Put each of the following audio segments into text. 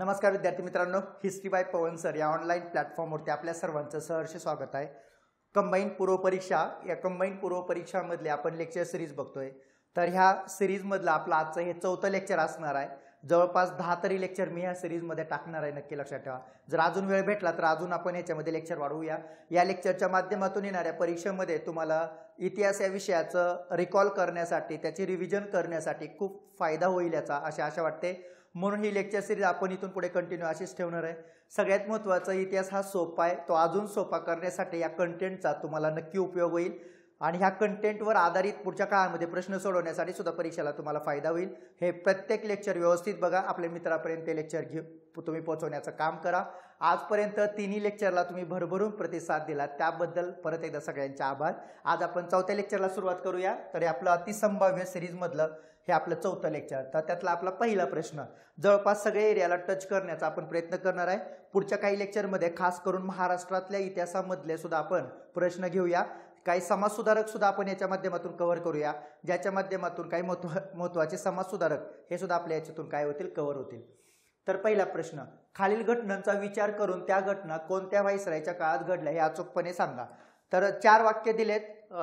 नमस्कार विद्यार्थी मित्रांनो, हिस्ट्री बाय पवन सर या ऑनलाईन प्लॅटफॉर्मवरती आपल्या सर्वांचं सहर्ष स्वागत आहे। कंबाईन पूर्व परीक्षा या कंबाईन पूर्व परीक्षामधले आपण लेक्चर सिरीज बघतोय। तर ह्या सिरीजमधलं आपलं आजचं हे चौथं लेक्चर असणार आहे। जवळपास 10 तरी लेक्चर मी ह्या सिरीजमध्ये टाकणार आहे, नक्की लक्षात ठेवा। जर अजून वेळ भेटला तर अजून आपण याच्यामध्ये लेक्चर वाढवूया। या लेक्चरच्या माध्यमातून येणाऱ्या परीक्षेमध्ये तुम्हाला इतिहास या विषयाचं रिकॉल करण्यासाठी, त्याची रिव्हिजन करण्यासाठी खूप फायदा होईल याचा अशी आशा वाटते। म्हणून ही लेक्चर सिरीज आपण इथून पुढे कंटिन्यू अशीच ठेवणार आहे। सगळ्यात महत्त्वाचं, इतिहास हा सोपा आहे, तो अजून सोपा करण्यासाठी या कंटेंटचा तुम्हाला नक्की उपयोग होईल आणि ह्या कंटेंटवर आधारित पुढच्या काळामध्ये प्रश्न सोडवण्यासाठी सुद्धा परीक्षेला तुम्हाला फायदा होईल। हे प्रत्येक लेक्चर व्यवस्थित बघा, आपल्या मित्रापर्यंत ते लेक्चर तुम्ही पोहोचवण्याचं काम करा। आजपर्यंत तिन्ही लेक्चरला तुम्ही भरभरून प्रतिसाद दिला, त्याबद्दल परत एकदा सगळ्यांचे आभार। आज आपण चौथ्या लेक्चरला सुरुवात करूया। तर हे आपलं अतिसंभाव्य सिरीजमधलं हे आपलं चौथं लेक्चर। तर त्यातला आपला पहिला प्रश्न जवळपास सगळे एरियाला टच करण्याचा आपण प्रयत्न करणार आहे। पुढच्या काही लेक्चरमध्ये खास करून महाराष्ट्रातल्या इतिहासामधले सुद्धा आपण प्रश्न घेऊया। काही समाजसुधारक सुद्धा आपण याच्या माध्यमातून कव्हर करूया, ज्याच्या माध्यमातून काही महत्त्वाचे समाजसुधारक हे सुद्धा आपल्या याच्यातून काय होतील, कव्हर होतील। तर पहिला प्रश्न, खालील घटनांचा विचार करून त्या घटना कोणत्या व्हाईसरायच्या काळात घडल्या हे अचूकपणे सांगा। तर 4 वाक्य दिलेत,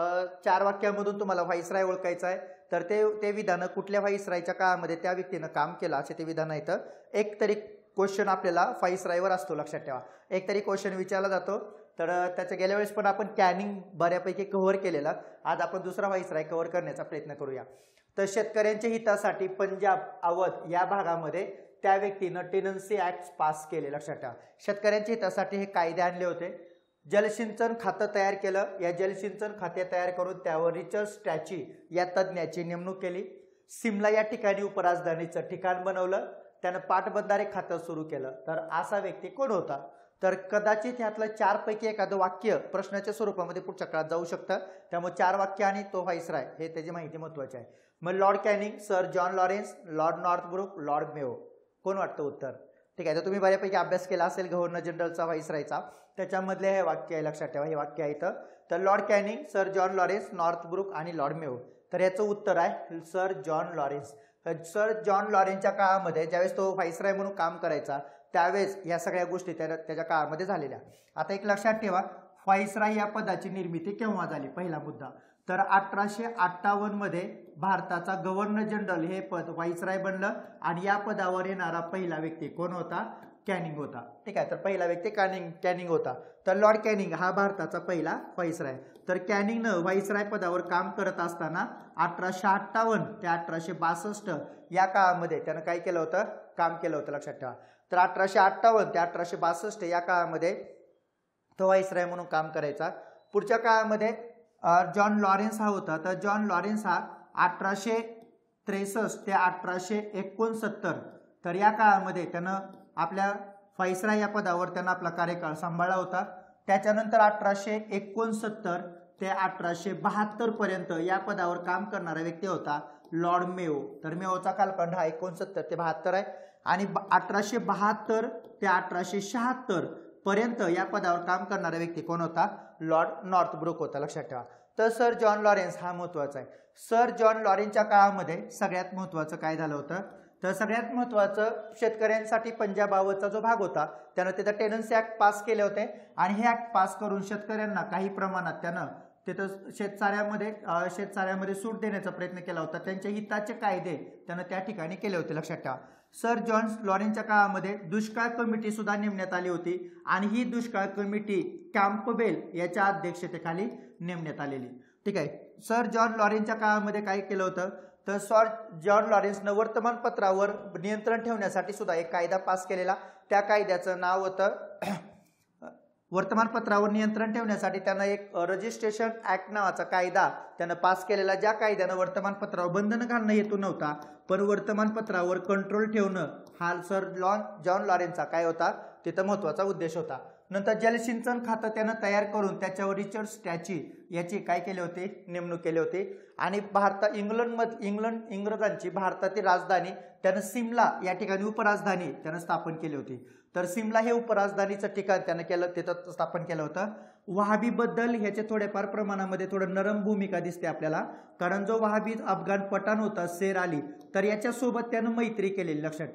4 वाक्यामधून तुम्हाला व्हाईसराय ओळखायचा आहे। तर ते विधान कुठल्या व्हाईसरायच्या काळामध्ये त्या व्यक्तीनं काम केलं असे ते विधान आहेत। एक तरी क्वेश्चन आपल्याला व्हाईसरायवर असतो, लक्षात ठेवा। एक तरी क्वेश्चन विचारला जातो। तर त्याच्या गेल्या वेळेस पण आपण कॅनिंग बऱ्यापैकी कव्हर केलेला, आज आपण दुसरा व्हाईसराय कव्हर करण्याचा प्रयत्न करूया। तर शेतकऱ्यांच्या हितासाठी पंजाब अवध या भागामध्ये त्या व्यक्तीनं टेनन्सी ऍक्ट पास केले, लक्षात ठेवा। शेतकऱ्यांच्या हितासाठी हे कायदे आणले होते। जलसिंचन खातं तयार केलं, या जलसिंचन खाते तयार करून त्यावर रिचर्ड स्टॅची या तज्ज्ञाची नेमणूक केली। सिमला या ठिकाणी उपराजधानीचं ठिकाण बनवलं, त्यानं पाटबंधारे खातं सुरू केलं। तर असा व्यक्ती कोण होता? तर कदाचित ह्यातलं 4 पैकी एखादं वाक्य प्रश्नाच्या स्वरूपामध्ये पुढच्या काळात जाऊ शकतं, त्यामुळे 4 वाक्य आणि तो व्हाईसराय हे त्याची माहिती महत्त्वाची आहे। मग Lord Canning, sir John Lawrence, Lord Northbrook, Lord Mayo, कोण वाटतं उत्तर? ठीक आहे, तर तुम्ही बऱ्यापैकी अभ्यास केला असेल गव्हर्नर जनरलचा व्हाईसरायचा, त्याच्यामधले हे वाक्य आहे, लक्षात ठेवा। हे वाक्य आहे इथं। तर Lord Canning, sir John Lawrence, Northbrook आणि लॉर्ड मेयो। तर याचं उत्तर आहे sir John Lawrence. Sir John लॉरेन्सच्या काळामध्ये ज्यावेळेस तो व्हाईसराय म्हणून काम करायचा त्यावेळेस या सगळ्या गोष्टी त्याच्या काळामध्ये झालेल्या। आता एक लक्षात ठेवा, व्हाईसराय या पदाची निर्मिती केव्हा झाली, पहिला मुद्दा। तर 1858 मध्ये भारताचा गव्हर्नर जनरल हे पद व्हाईसराय बनलं आणि या पदावर येणारा पहिला व्यक्ती कोण होता? कॅनिंग होता। ठीक आहे, तर पहिला व्यक्ती कॅनिंग होता। तर लॉर्ड कॅनिंग हा भारताचा पहिला व्हाईसराय। तर कॅनिंगनं व्हाईसराय पदावर काम करत असताना 1858 ते 1862 या काळामध्ये त्यानं काय केलं होतं? काम केलं होतं, लक्षात ठेवा। तर 1858 ते 1862 या काळामध्ये तो व्हाईसराय म्हणून काम करायचा। पुढच्या काळामध्ये जॉन लॉरेन्स हा होता। तर जॉन लॉरेन्स हा 1863 ते 1869 तर या काळामध्ये त्यानं आपल्या व्हाईसराय या पदावर त्यानं आपला कार्यकाळ सांभाळला होता। त्याच्यानंतर 1869 ते 1872 पर्यंत या पदावर काम करणारा व्यक्ती होता लॉर्ड मेयो। तर मेयोचा कालखंड हा 69 ते 72 आहे आणि 1872 ते 1876 पर्यंत या पदावर काम करणारा व्यक्ती कोण होता? लॉर्ड नॉर्थब्रुक होता, लक्षात ठेवा। तर सर जॉन लॉरेन्स हा महत्त्वाचा आहे। सर जॉन लॉरेन्सच्या काळामध्ये सगळ्यात महत्त्वाचं काय झालं होतं? तर सगळ्यात महत्त्वाचं, शेतकऱ्यांसाठी पंजाब अवधचा जो भाग होता त्यानं तिथं टेनन्सी ऍक्ट पास केले होते आणि हे ऍक्ट पास करून शेतकऱ्यांना काही प्रमाणात त्यानं तिथं शेतचाऱ्यामध्ये सूट देण्याचा प्रयत्न केला होता। त्यांच्या हिताचे कायदे त्यानं त्या ठिकाणी केले होते, लक्षात ठेवा। सर जॉन लॉरेन्सच्या काळामध्ये दुष्काळ कमिटी सुद्धा नेमण्यात आली होती आणि ही दुष्काळ कमिटी कॅम्पबेल याच्या अध्यक्षतेखाली नेमण्यात आलेली। ठीक आहे, सर जॉन लॉरेन्सच्या काळामध्ये काय केलं होतं? तर सर जॉन लॉरेन्सनं वर्तमानपत्रावर नियंत्रण ठेवण्यासाठी सुद्धा एक कायदा पास केलेला। त्या कायद्याचं नाव होतं वर्तमानपत्रावर नियंत्रण ठेवण्यासाठी त्यानं एक रजिस्ट्रेशन ऍक्ट नावाचा कायदा त्यानं पास केलेला, ज्या कायद्यानं वर्तमानपत्रावर बंधन घालणं हेतू नव्हता, पण वर्तमानपत्रावर कंट्रोल ठेवणं हा सर जॉन लॉरेन्सचा काय होता, तिथं महत्त्वाचा उद्देश होता। नंतर जलसिंचन खातं त्यानं तयार करून त्याच्यावर रिचर्ड स्टॅची याची काय केले होते? नेमणूक केली होती। आणि इंग्रजांची भारतातील राजधानी त्यानं सिमला या ठिकाणी उपराजधानी त्यानं स्थापन केली होती। तर सिमला हे उपराजधानीचं ठिकाण त्यानं केलं, तिथं स्थापन केलं होतं। वहाबी बद्दल ह्याच्या थोड्याफार प्रमाणामध्ये थोडं नरम भूमिका दिसते आपल्याला, कारण जो वहाबी अफगाण पठाण होता शेर अली, तर याच्यासोबत त्यानं मैत्री केलेली, लक्षात ठेवा।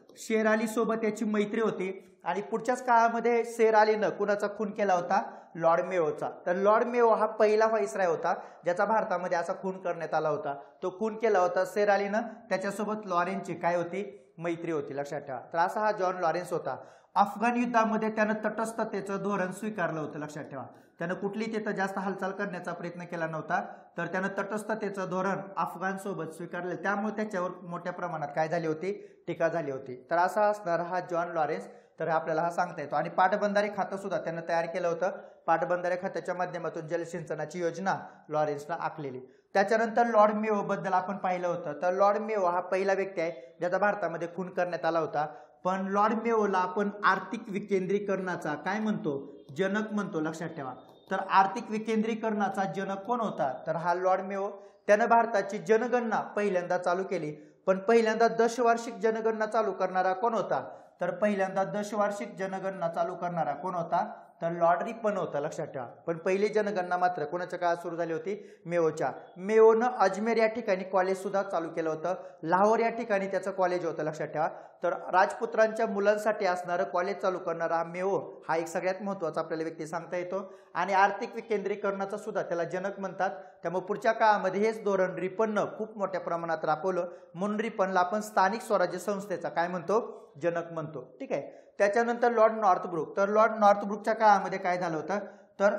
शेर अली सोबत याची मैत्री होती आणि पुढच्याच काळामध्ये शेर अलीनं कुणाचा खून केला होता? लॉर्ड मेयोचा. तर लॉर्ड मेयो हा पहिला व्हाईसराय होता ज्याचा भारतामध्ये असा खून करण्यात आला होता. तो खून केला होता शेर अलीनं. त्याच्यासोबत लॉरेन्सची काय होती? मैत्री होती, लक्षात ठेवा. तर असा हा जॉन लॉरेन्स होता. अफगाण युद्धामध्ये त्यानं तटस्थतेचं धोरण स्वीकारलं होतं, लक्षात ठेवा. त्यानं कुठली तिथं जास्त हालचाल करण्याचा प्रयत्न केला नव्हता, तर त्यानं तटस्थतेचं धोरण अफगाण सोबत स्वीकारलं. त्यामुळे त्याच्यावर मोठ्या प्रमाणात काय झाली होती? टीका झाली होती. तर असा असणारा हा जॉन लॉरेन्स. तर आपल्याला हा सांगता येतो. आणि पाटबंधारे खातं सुद्धा त्यानं तयार केलं होतं. पाटबंधारे खात्याच्या माध्यमातून जलसिंचनाची योजना लॉरेन्सनं आखलेली. त्याच्यानंतर लॉर्ड मेयो बद्दल आपण पाहिलं होतं. तर लॉर्ड मेयो हा पहिला व्यक्ती आहे ज्याचा भारतामध्ये खून करण्यात आला होता. पण लॉर्ड मेयोला आपण आर्थिक विकेंद्रीकरणाचा काय म्हणतो? जनक म्हणतो, लक्षात ठेवा. तर आर्थिक विकेंद्रीकरणाचा जनक कोण होता? तर हा लॉर्ड मेयो. त्यानं भारताची जनगणना पहिल्यांदा चालू केली. पण पहिल्यांदा दशवार्षिक जनगणना चालू करणारा कोण होता? तर पहिल्यांदा दशवार्षिक जनगणना चालू करणारा कोण होता? तर लॉर्ड रिपन होता, लक्षात ठेवा. पण पहिली जनगणना मात्र कोणाच्या काळात सुरू झाली होती? मेयोच्या. मेयोनं अजमेर या ठिकाणी कॉलेज सुद्धा चालू केलं होतं. लाहोर या ठिकाणी त्याचं कॉलेज होतं, लक्षात ठेवा. तर राजपुत्रांच्या मुलांसाठी असणारं कॉलेज चालू करणारा हा मेयो हा एक सगळ्यात महत्त्वाचा आपल्याला व्यक्ती सांगता येतो. आणि आर्थिक विकेंद्रीकरणाचा सुद्धा त्याला जनक म्हणतात. त्यामुळे पुढच्या काळामध्ये हेच धोरण रिपननं खूप मोठ्या प्रमाणात राबवलं. म्हणून रिपनला आपण स्थानिक स्वराज्य संस्थेचा काय म्हणतो? जनक म्हणतो. ठीक आहे. त्याच्यानंतर लॉर्ड नॉर्थब्रुक. तर लॉर्ड नॉर्थब्रुकच्या काळामध्ये काय झालं होतं? तर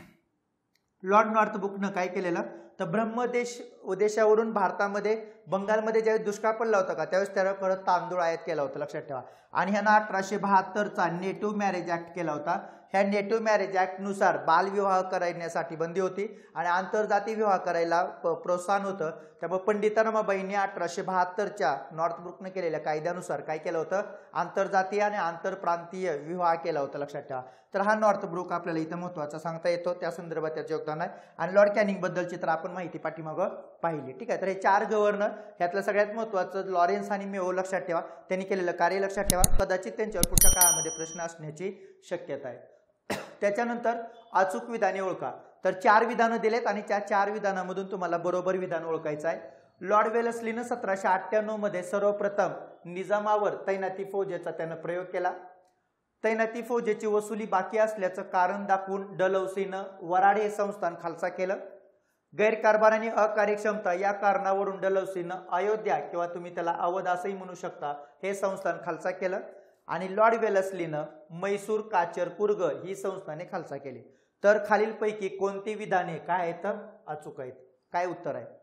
लॉर्ड नॉर्थब्रुकनं काय केलेलं? तर ब्रह्मदेश देशावरून भारतामध्ये बंगालमध्ये ज्यावेळेस दुष्काळ पडला होता का त्यावेळेस त्याला परत तांदूळ आयात केला होता, लक्षात ठेवा. आणि ह्यानं 1872चा नेटिव्ह मॅरेज ऍक्ट केला होता. ह्या नेटिव्ह मॅरेज ऍक्टनुसार बालविवाह करण्यासाठी बंदी होती आणि आंतरजातीय विवाह करायला प्रोत्साहन होतं. त्यामुळे पंडिता रमाबाईंनी 1872च्या नॉर्थब्रुकनं केलेल्या कायद्यानुसार काय केलं होतं? आंतरजातीय आणि आंतरप्रांतीय विवाह केला होता, लक्षात ठेवा. तर हा नॉर्थब्रुक आपल्याला इथं महत्त्वाचा सांगता येतो. त्या संदर्भात त्याचे योगदान आहे. आणि लॉर्ड कॅनिंग बद्दलची तर आपण माहिती पाठीमागं पाहिली. ठीक आहे. तर हे 4 गव्हर्नर ह्यातलं सगळ्यात महत्त्वाचं लॉरेन्स आणि मेयो, लक्षात ठेवा. त्यांनी केलेलं कार्य लक्षात ठेवा. कदाचित त्यांच्यावर पुढच्या काळामध्ये प्रश्न असण्याची शक्यता आहे. त्याच्यानंतर अचूक विधाने ओळखा. तर 4 विधानं दिलेत आणि त्या 4 विधानामधून तुम्हाला बरोबर विधान ओळखायचं आहे. लॉर्ड वेलस्लीनं 1798 मध्ये सर्वप्रथम निजामावर तैनाती फौजेचा त्यानं प्रयोग केला. तैनाती फौजेची वसुली बाकी असल्याचं कारण दाखवून डलहौसीनं वराड हे संस्थान खालसा केलं. गैरकारभार आणि अकार्यक्षमता या कारणावरून डलहौसीनं अयोध्या किंवा तुम्ही त्याला अवध असंही म्हणू शकता हे संस्थान खालसा केलं. आणि लॉर्ड वेलस्लीनं मैसूर, काचर, कुर्ग ही संस्थाने खालसा केली. तर खालीलपैकी कोणती विधाने काय आहेत? अचूक आहेत. काय उत्तर आहे?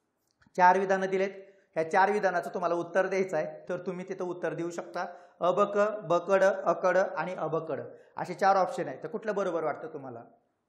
4 विधानं दिलेत. ह्या 4 विधानाचं तुम्हाला उत्तर द्यायचं आहे. तर तुम्ही तिथं उत्तर देऊ शकता. अबक, बकड, अकड आणि अबकड असे 4 ऑप्शन आहेत. तर कुठलं बरोबर वाटतं तुम्हाला?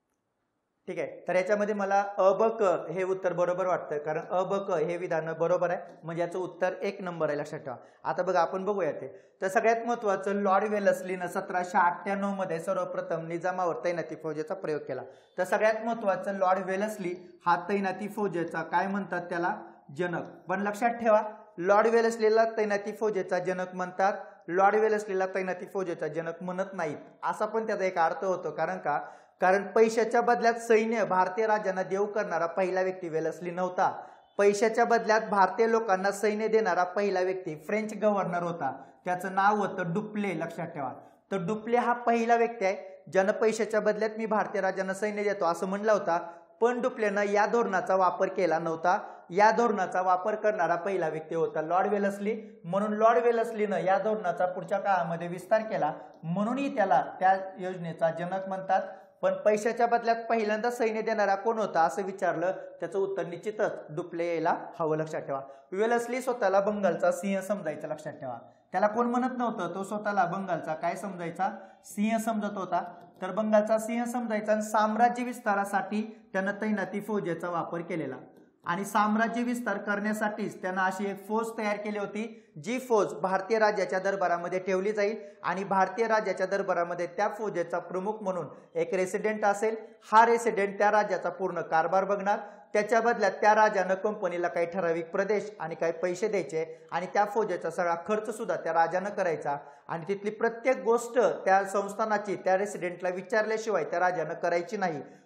ठीक आहे. तर याच्यामध्ये मला अबक हे उत्तर बरोबर वाटतं, कारण अबक हे विधान बरोबर आहे. म्हणजे याचं उत्तर 1 नंबर आहे, लक्षात ठेवा. आता बघा आपण बघूया ते. तर सगळ्यात महत्त्वाचं लॉर्ड वेलस्लीनं 1798 मध्ये सर्वप्रथम निजामावर तैनाती फौजेचा प्रयोग केला. तर सगळ्यात महत्त्वाचं लॉर्ड वेलस्ली हा तैनाती फौजेचा काय म्हणतात त्याला? जनक. पण लक्षात ठेवा लॉर्ड वेलस्लीला तैनाती फौजेचा जनक म्हणतात. लॉर्ड वेलस्लीला तैनाती फौजेचा जनक म्हणत नाहीत. असा पण त्याचा एक अर्थ होतो. कारण पैशाच्या बदल्यात सैन्य भारतीय राज्यांना देऊ करणारा पहिला व्यक्ती वेलस्ली नव्हता. पैशाच्या बदल्यात भारतीय लोकांना सैन्य देणारा पहिला व्यक्ती फ्रेंच गव्हर्नर होता. त्याचं नाव होतं डुप्ले, लक्षात ठेवा. तर डुप्ले हा पहिला व्यक्ती आहे ज्यानं पैशाच्या बदल्यात मी भारतीय राज्यांना सैन्य देतो असं म्हणला होता. पण डुप्लेनं या धोरणाचा वापर केला नव्हता. या धोरणाचा वापर करणारा पहिला व्यक्ती होता लॉर्ड वेलस्ली. म्हणून लॉर्ड वेलस्लीनं या धोरणाचा पुढच्या काळामध्ये विस्तार केला. म्हणूनही त्याला त्या योजनेचा जनक म्हणतात. पण पैशाच्या बदल्यात पहिल्यांदा सैन्य देणारा कोण होता असं विचारलं, त्याचं उत्तर निश्चितच डुप्ले यायला हवं, लक्षात ठेवा. वेलस्ली स्वतःला बंगालचा सिंह समजायचा, लक्षात ठेवा. त्याला कोण म्हणत नव्हतं, तो स्वतःला बंगालचा काय समजायचा? सिंह समजत होता. तर बंगालचा सिंह समजायचा आणि साम्राज्य विस्तारासाठी त्यानं तैनाती फौजेचा वापर केलेला. आणि साम्राज्य विस्तार करण्यासाठीच त्यानं अशी एक फौज तयार केली होती, जी फौज भारतीय राज्याच्या दरबारामध्ये ठेवली जाईल आणि भारतीय राज्याच्या दरबारामध्ये त्या फौजेचा प्रमुख म्हणून एक रेसिडेंट असेल. हा रेसिडेंट त्या राज्याचा पूर्ण कारभार बघणार. त्याच्या बदल्यात त्या राजानं कंपनीला काही ठराविक प्रदेश आणि काही पैसे द्यायचे आणि त्या फौजेचा सगळा खर्च सुद्धा त्या राजानं करायचा. आणि तिथली प्रत्येक गोष्ट त्या संस्थानाची त्या रेसिडेंटला विचारल्याशिवाय त्या राजानं करायची नाही.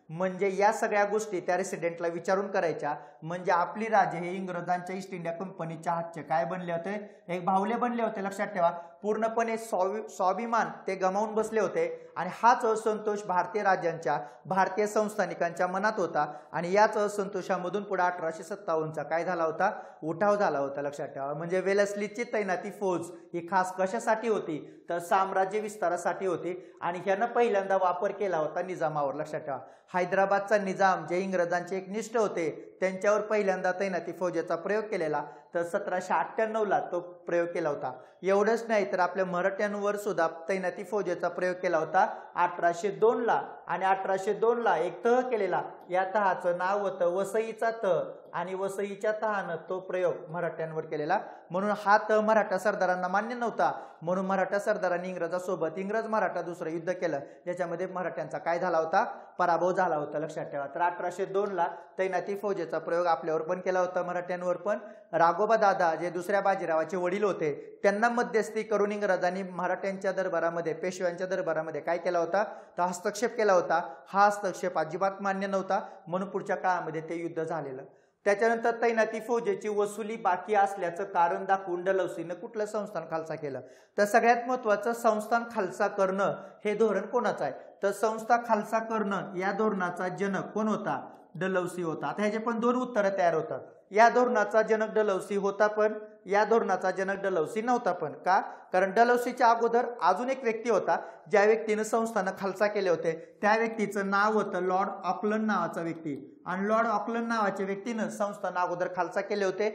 म्हणजे या सगळ्या गोष्टी त्या रेसिडेंटला विचारून करायच्या. म्हणजे आपली राजे हे इंग्रजांच्या ईस्ट इंडिया कंपनीच्या हातचे काय बनले होते, एक भावले बनले होते. लक्षात ठेवा, पूर्णपणे स्वाभिमान ते गमावून बसले होते आणि हाच असंतोष भारतीय राज्यांच्या, भारतीय संस्थानिकांच्या मनात होता आणि याच असंतोषामधून पुढे 1857चा काय झाला होता, उठाव झाला होता. लक्षात ठेवा, म्हणजे वेलस्लीची तैनाती फौज ही खास कशासाठी होती, तर साम्राज्य विस्तारासाठी होती आणि ह्यानं पहिल्यांदा वापर केला होता निजामावर. लक्षात ठेवा, हैदराबादचा निजाम जे इंग्रजांचे एक निष्ठ होते त्यांच्यावर पहिल्यांदा तैनाती फौजेचा प्रयोग केलेला, तर 1798ला तो प्रयोग केला होता. एवढंच नाही तर आपल्या मराठ्यांवर सुद्धा तैनाती फौजेचा प्रयोग केला होता 1802ला आणि 1802ला एक तह केलेला. या तहाचं नाव होतं वसईचा तह आणि वसईच्या तहानं तो प्रयोग मराठ्यांवर केलेला. म्हणून हा तह मराठा सरदारांना मान्य नव्हता, म्हणून मराठा सरदारांनी इंग्रजासोबत इंग्रज मराठा दुसरं युद्ध केलं, ज्याच्यामध्ये मराठ्यांचा काय झाला होता, पराभव झाला होता. लक्षात ठेवा, तर 1802ला तैनाती फौजेचा प्रयोग आपल्यावर पण केला होता, मराठ्यांवर पण. राघोबा दादा जे दुसऱ्या बाजीरावाचे वडील होते त्यांना मध्यस्थी करून इंग्रजांनी मराठ्यांच्या दरबारामध्ये, पेशव्यांच्या दरबारामध्ये काय केला होता, तर हस्तक्षेप केला होता. हा हस्तक्षेप अजिबात मान्य नव्हता, म्हणून पुढच्या काळामध्ये ते युद्ध झालेलं. त्याच्यानंतर तैनाती फौजेची वसुली बाकी असल्याचं कारण दाखवून डलहौसीनं कुठलं संस्थान खालसा केलं, तर सगळ्यात महत्वाचं संस्थान खालसा करणं हे धोरण कोणाचं आहे, तर संस्था खालसा करणं या धोरणाचा जनक कोण होता, डलहौसी होता. आता ह्याचे पण दोन उत्तरं तयार होतात. या धोरणाचा जनक डलहौसी होता पण या धोरणाचा जनक डलहौसी नव्हता पण. का, कारण डलहौसीच्या अगोदर अजून एक व्यक्ती होता ज्या व्यक्तीनं संस्थानं खालसा केले होते. त्या व्यक्तीचं नाव होतं लॉर्ड ऑकलंड नावाचा व्यक्ती आणि लॉर्ड ऑकलंड नावाच्या व्यक्तीनं संस्थानं अगोदर खालसा केले होते.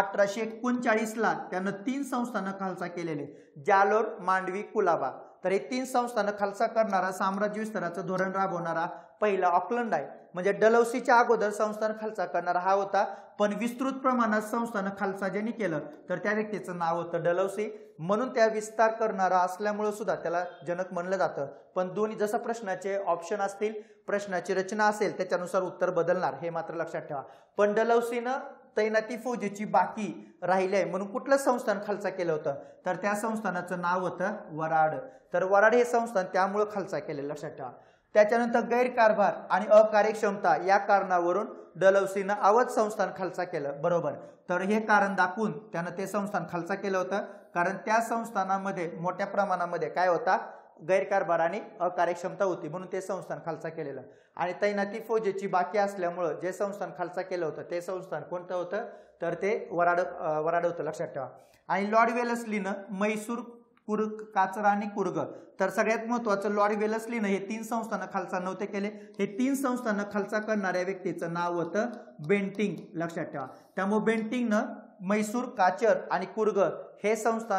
1839ला त्यानं 3 संस्थानं खालसा केलेले, जालोर, मांडवी, कुलाबा. तर हे 3 संस्थानं खालसा करणारा, साम्राज्य विस्ताराचं धोरण राबवणारा पहिला ऑकलंड आहे. म्हणजे डलहौसीच्या अगोदर संस्थान खालसा करणारा हा होता, पण विस्तृत प्रमाणात संस्थान खालसा ज्यांनी केलं तर त्या व्यक्तीचं नाव होतं डलहौसी. म्हणून त्या विस्तार करणारा असल्यामुळे सुद्धा त्याला जनक म्हणलं जातं. पण दोन्ही जसं प्रश्नाचे ऑप्शन असतील, प्रश्नाची रचना असेल त्याच्यानुसार उत्तर बदलणार, हे मात्र लक्षात ठेवा. पण डलहौसीनं तैनाती फौजेची बाकी राहिली आहे म्हणून कुठलं संस्थान खालसा केलं होतं, तर त्या संस्थानाचं नाव होतं वराड. तर वराड हे संस्थान त्यामुळे खालसा केले, लक्षात ठेवा. त्याच्यानंतर गैरकारभार आणि अकार्यक्षमता या कारणावरून डलहौसीनं अवध संस्थान खालसा केलं, बरोबर. तर हे कारण दाखवून त्यानं ते संस्थान खालसा केलं होतं, कारण त्या संस्थानामध्ये मोठ्या प्रमाणामध्ये काय होता, गैरकारभार आणि अकार्यक्षमता होती, म्हणून ते संस्थान खालसा केलेलं. आणि तैनाती फौजेची बाकी असल्यामुळं जे संस्थान खालसा केलं होतं ते संस्थान कोणतं होतं, तर ते वराड होतं, लक्षात ठेवा. आणि लॉर्ड वेलस्लीनं म्हैसूर, काचरा आणि कुर्ग, तर सगळ्यात महत्वाचं लॉर्ड वेलस्लीनं हे 3 संस्थानं खालसा नव्हते केले. हे 3 संस्थानं खालसा करणाऱ्या व्यक्तीचं नाव होतं बेंटिंग, लक्षात ठेवा. त्यामुळे बेंटिंगनं म्हैसूर, काचर आणि कुर्ग हे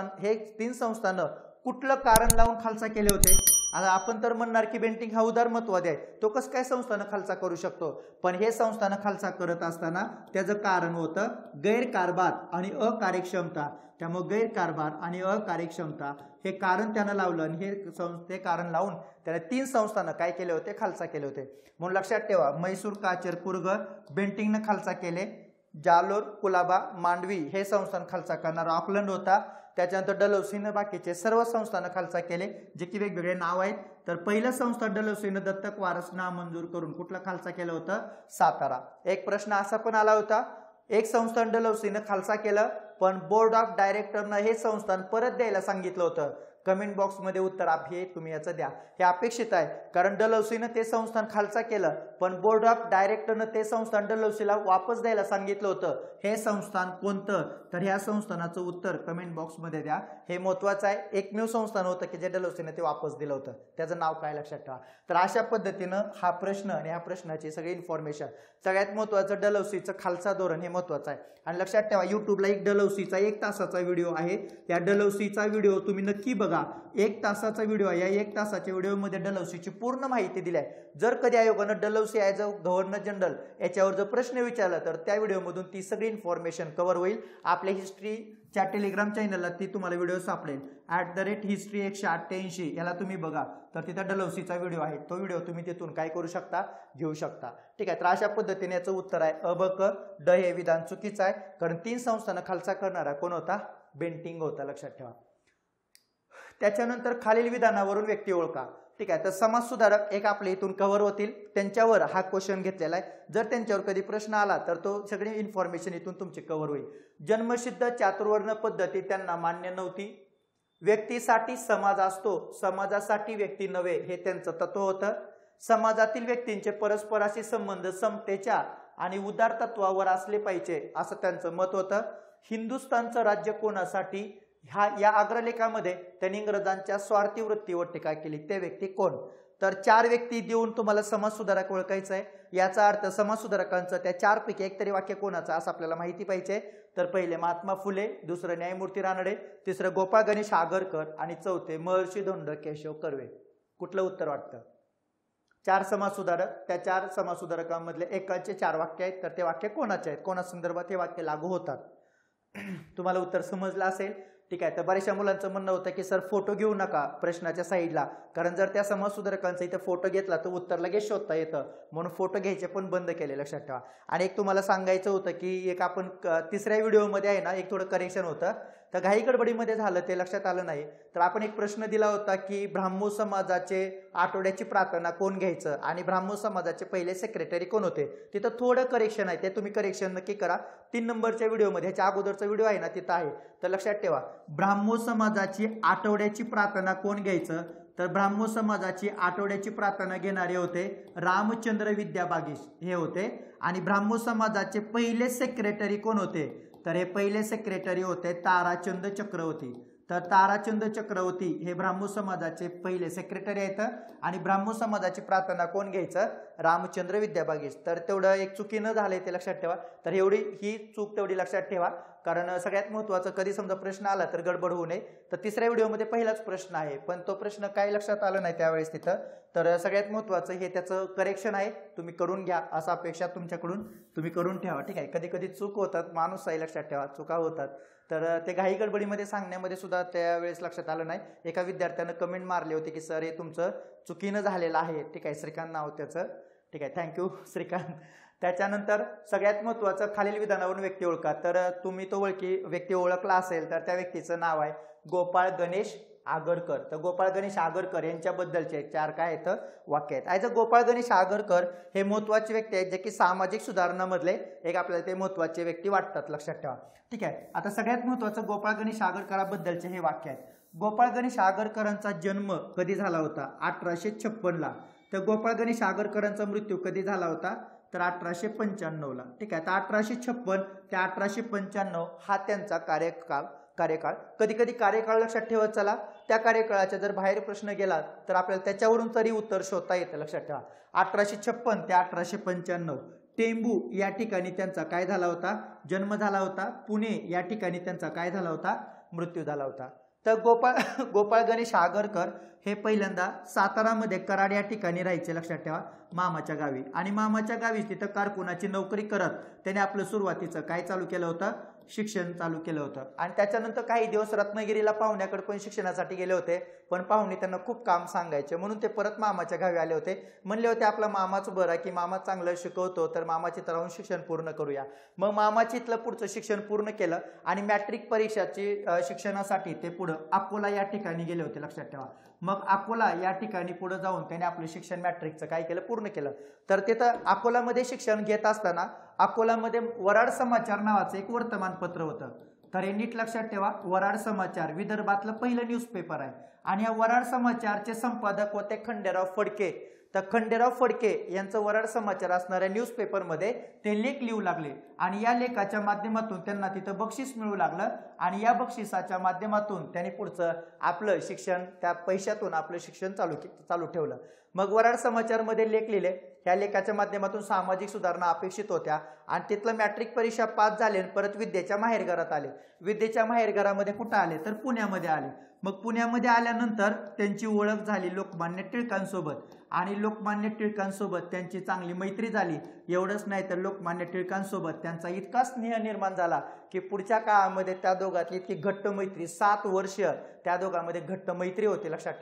3 संस्थानं कुठलं कारण लावून खालसा केले होते. आता आपण तर म्हणणार की बेंटिंग हा उदारमतवादी आहे, तो कसं काय संस्थानं खालसा करू शकतो, पण हे संस्थानं खालसा करत असताना त्याचं कारण होतं गैरकारभार आणि अकार्यक्षमता. त्यामुळे गैरकारभार आणि अकार्यक्षमता हे कारण त्यानं लावलं आणि हे कारण लावून त्याने 3 संस्थानं काय केले होते, खालसा केले होते. म्हणून लक्षात ठेवा, म्हैसूर, काचर, कुर्ग बेंटिंगनं खालसा केले. जालोर, कुलाबा, मांडवी हे संस्थान खालसा करणारा ऑकलंड होता. त्याच्यानंतर डलहौसीनं बाकीचे सर्व संस्थानं खालसा केले, जे की वेगवेगळे नाव आहेत. तर पहिलं संस्थान डलहौसीनं दत्तक वारस नामंजूर करून कुठलं खालसा केलं होतं, सातारा. एक प्रश्न असा पण आला होता, एक संस्थान डलहौसीनं खालसा केलं पण बोर्ड ऑफ डायरेक्टरनं हे संस्थान परत द्यायला सांगितलं होतं. कमेंट बॉक्समध्ये उत्तर तुम्ही याचं द्या, हे अपेक्षित आहे. कारण डलहौसीनं ते संस्थान खालसा केलं पण बोर्ड ऑफ डायरेक्टरनं ते संस्थान डलहौसीला वापस द्यायला सांगितलं होतं. हे संस्थान कोणतं, तर ह्या संस्थानाचं उत्तर कमेंट बॉक्समध्ये द्या, हे महत्वाचं आहे. एकमेव संस्थान होतं की जे डलहौसीनं ते वापस दिलं होतं, त्याचं नाव काय, लक्षात ठेवा. तर अशा पद्धतीनं हा प्रश्न आणि ह्या प्रश्नाची सगळी इन्फॉर्मेशन, सगळ्यात महत्वाचं डलहौसीचं खालसा धोरण हे महत्वाचं आहे. आणि लक्षात ठेवा, युट्यूबला एक डलहौसीचा 1 तासाचा व्हिडिओ आहे. या डलहौसीचा व्हिडिओ तुम्ही नक्की बघा. 1 तासाचा व्हिडिओ आहे. या 1 तासाच्या व्हिडिओमध्ये डलहौसीची पूर्ण माहिती दिली आहे. जर कधी आयोगानं Dalhousie as a governor general याच्यावर जर प्रश्न विचारला तर त्या व्हिडिओमधून ती सगळी इन्फॉर्मेशन कव्हर होईल. आपल्या हिस्ट्रीच्या टेलिग्राम चॅनलला ती तुम्हाला व्हिडिओ सापडेल. @history188 याला तुम्ही बघा, तर तिथं डलहौसीचा व्हिडिओ आहे. तो व्हिडिओ तुम्ही तिथून काय करू शकता, घेऊ शकता. ठीक आहे. तर अशा पद्धतीने याचं उत्तर आहे अ, ब, क, ड हे विधान चुकीचं आहे. कारण 3 संस्थानं खालसा करणारा कोण होता, बेंटिंग होता, लक्षात ठेवा. त्याच्यानंतर खालील विधानावरून व्यक्ती ओळखा. ठीक आहे. तर समाज सुधारक एक आपल्या इथून कव्हर होतील, त्यांच्यावर हा क्वेश्चन घेतलेला आहे. जर त्यांच्यावर कधी प्रश्न आला तर तो सगळी इन्फॉर्मेशन इथून तुमची कव्हर होईल. जन्मसिद्ध चातुर्वर्ण पद्धती त्यांना मान्य नव्हती. व्यक्तीसाठी समाज असतो, समाजासाठी व्यक्ती नव्हे, हे त्यांचं तत्व होतं. समाजातील व्यक्तींचे परस्पराशी संबंध समतेच्या आणि उदार तत्वावर असले पाहिजे असं त्यांचं मत होतं. हिंदुस्थानचं राज्य कोणासाठी, या अग्रलेखामध्ये त्यांनी इंग्रजांच्या स्वार्थी वृत्तीवर टीका केली. ते व्यक्ती कोण? तर 4 व्यक्ती देऊन तुम्हाला समाज सुधारक ओळखायचा आहे. याचा अर्थ समाज सुधारकांचं त्या 4 पैकी एक तरी वाक्य कोणाचं असं आपल्याला माहिती पाहिजे. तर पहिले महात्मा फुले, दुसरं न्यायमूर्ती रानडे, तिसरं गोपाळ गणेश आगरकर आणि चौथे महर्षी धोंड केशव कर्वे. कुठलं उत्तर वाटतं? 4 समाज सुधारक, त्या 4 समाज सुधारकांमधले एकाचे 4 वाक्य आहेत. तर ते वाक्य कोणाचे आहेत, कोणा संदर्भात हे वाक्य लागू होतात? तुम्हाला उत्तर समजलं असेल. ठीक आहे. तर बऱ्याचशा मुलांचं म्हणणं होतं की सर फोटो घेऊ नका प्रश्नाच्या साईडला, कारण जर त्या समाज सुधारकांचा इथं फोटो घेतला तर उत्तर लगेच शोधता येतं, म्हणून फोटो घ्यायचे पण बंद केले, लक्षात ठेवा. आणि एक तुम्हाला सांगायचं होतं की एक आपण तिसऱ्या व्हिडिओमध्ये आहे ना, एक थोडं करेक्शन होतं, तर घाई गडबडीमध्ये झालं, ते लक्षात आलं नाही. तर आपण एक प्रश्न दिला होता की ब्राह्मो समाजाचे आठवड्याची प्रार्थना कोण घ्यायचं आणि ब्राह्मो समाजाचे पहिले सेक्रेटरी कोण होते. तिथं थोडं करेक्शन आहे, ते तुम्ही करेक्शन नक्की करा. 3 नंबरच्या व्हिडिओमध्ये, ह्याच्या अगोदरचा व्हिडिओ आहे ना तिथं आहे. तर लक्षात ठेवा, ब्राह्मो समाजाची आठवड्याची प्रार्थना कोण घ्यायचं, तर ब्राह्मो समाजाची आठवड्याची प्रार्थना घेणारे होते रामचंद्र विद्याबागीश हे होते. आणि ब्राह्मो समाजाचे पहिले सेक्रेटरी कोण होते, तर हे पहिले सेक्रेटरी होते ताराचंद चक्रवर्ती. तर ताराचंद चक्रवर्ती हे ब्राह्मो समाजाचे पहिले सेक्रेटरी आहेत. आणि ब्राह्मो समाजाची प्रार्थना कोण घ्यायचं, रामचंद्र विद्याबागीश. तर तेवढं एक चुकीनं झालंय, ते लक्षात ठेवा. तर एवढी ही चूक तेवढी लक्षात ठेवा, कारण सगळ्यात महत्त्वाचं कधी समजा प्रश्न आला तर गडबड होऊ नये. तर तिसऱ्या व्हिडिओमध्ये पहिलाच प्रश्न आहे, पण तो प्रश्न काय लक्षात आला नाही त्यावेळेस तिथं. तर सगळ्यात महत्त्वाचं हे त्याचं करेक्शन आहे, तुम्ही करून घ्या असं अपेक्षा तुमच्याकडून, तुम्ही करून ठेवा. ठीक आहे. कधी कधी चूक होतात, माणूस आहे, लक्षात ठेवा, चुका होतात. तर ते घाई गडबडीमध्ये सांगण्यामध्ये सुद्धा त्यावेळेस लक्षात आलं नाही. एका विद्यार्थ्यानं कमेंट मारले होते की सर हे तुमचं चुकीनं झालेलं आहे. ठीक आहे. श्रीकांत नाव त्याचं. ठीक आहे. थँक्यू श्रीकांत. त्याच्यानंतर सगळ्यात महत्त्वाचं खालील विधानावरून व्यक्ती ओळखा. तर तुम्ही तो व्यक्ती ओळखला असेल तर त्या व्यक्तीचं नाव आहे गोपाळ गणेश आगरकर. तर गोपाळ गणेश आगरकर यांच्याबद्दलचे 4 काय आहेत वाक्य आहेत. ॲज अ गोपाळ गणेश आगरकर हे महत्त्वाचे व्यक्ती आहेत, जे की सामाजिक सुधारणामधले एक आपल्याला ते महत्त्वाचे व्यक्ती वाटतात, लक्षात ठेवा. ठीक आहे. आता सगळ्यात महत्त्वाचं गोपाळ गणेश आगरकराबद्दलचे हे वाक्य आहेत. गोपाळ गणेश आगरकरांचा जन्म कधी झाला होता, 1856ला. तर गोपाळ गणेश आगरकरांचा मृत्यू कधी झाला होता, तर 1895ला. ठीक आहे. तर 1856 ते 1895 हा त्यांचा कार्यकाळ. कधी कधी कार्यकाळ लक्षात ठेवत चला, त्या कार्यकाळाच्या जर बाहेर प्रश्न गेला तर आपल्याला त्याच्यावरून तरी उत्तर शोधता येतं, लक्षात ठेवा. 1856 ते 1895 टेंबू या ठिकाणी त्यांचा काय झाला होता, जन्म झाला होता. पुणे या ठिकाणी त्यांचा काय झाला होता, मृत्यू झाला होता. तर गोपाळ गणेश आगरकर हे पहिल्यांदा सातारामध्ये कराड या ठिकाणी राहायचे, लक्षात ठेवा, मामाच्या गावी. आणि मामाच्या गावी तिथं कारकुनाची नोकरी करत त्याने आपलं सुरुवातीचं काय चालू केलं होतं, शिक्षण चालू केलं होतं. आणि त्याच्यानंतर काही दिवस रत्नागिरीला पाहुण्याकडे पण शिक्षणासाठी गेले होते, पण पाहुणे त्यांना खूप काम सांगायचे, म्हणून ते परत मामाच्या गावी आले होते. म्हणले होते आपला मामाच बरं की मामा चांगलं शिकवतो, तर मामाची तर राहून शिक्षण पूर्ण करूया. मग मामाची इथलं पुढचं शिक्षण पूर्ण केलं आणि मॅट्रिक परीक्षाची शिक्षणासाठी ते पुढं अकोला या ठिकाणी गेले होते, लक्षात ठेवा. मग अकोला या ठिकाणी पुढे जाऊन त्याने आपलं शिक्षण मॅट्रिकचं काय केलं, पूर्ण केलं. तर तिथं अकोलामध्ये शिक्षण घेत असताना अकोलामध्ये वराड समाचार नावाचं एक वर्तमानपत्र होतं. तर हे नीट लक्षात ठेवा, वराड समाचार विदर्भातलं पहिलं न्यूजपेपर आहे. आणि या वराड समाचारचे संपादक होते खंडेराव फडके. तर खंडेराव फडके यांचं वराड समाचार असणाऱ्या न्यूजपेपरमध्ये ते लेख लिहू लागले आणि या लेखाच्या माध्यमातून त्यांना तिथं बक्षीस मिळू लागलं. आणि या बक्षिसाच्या माध्यमातून त्यांनी पुढचं आपलं शिक्षण, त्या पैशातून आपलं शिक्षण चालू ठेवलं. मग वराड समाचारमध्ये लेख लिहिले, ह्या लेखाच्या माध्यमातून सामाजिक सुधारणा अपेक्षित होत्या. आणि तिथलं मॅट्रिक परीक्षा पास झाले आणि परत विद्येच्या माहेरघरात आले. विद्येच्या माहेरघरामध्ये कुठं आले, तर पुण्यामध्ये आले. मग पुण्यामध्ये आल्यानंतर त्यांची ओळख झाली लोकमान्य टिळकांसोबत आणि लोकमान्य टिळकांसोबत त्यांची चांगली मैत्री झाली. एवढंच नाही तर लोकमान्य टिळकांसोबत त्यांचा इतका स्नेह निर्माण झाला की पुढच्या काळामध्ये त्या दोघांतली इतकी घट्ट मैत्री, 7 वर्ष त्या दोघांमध्ये घट्ट मैत्री होती, लक्षात ठेवा.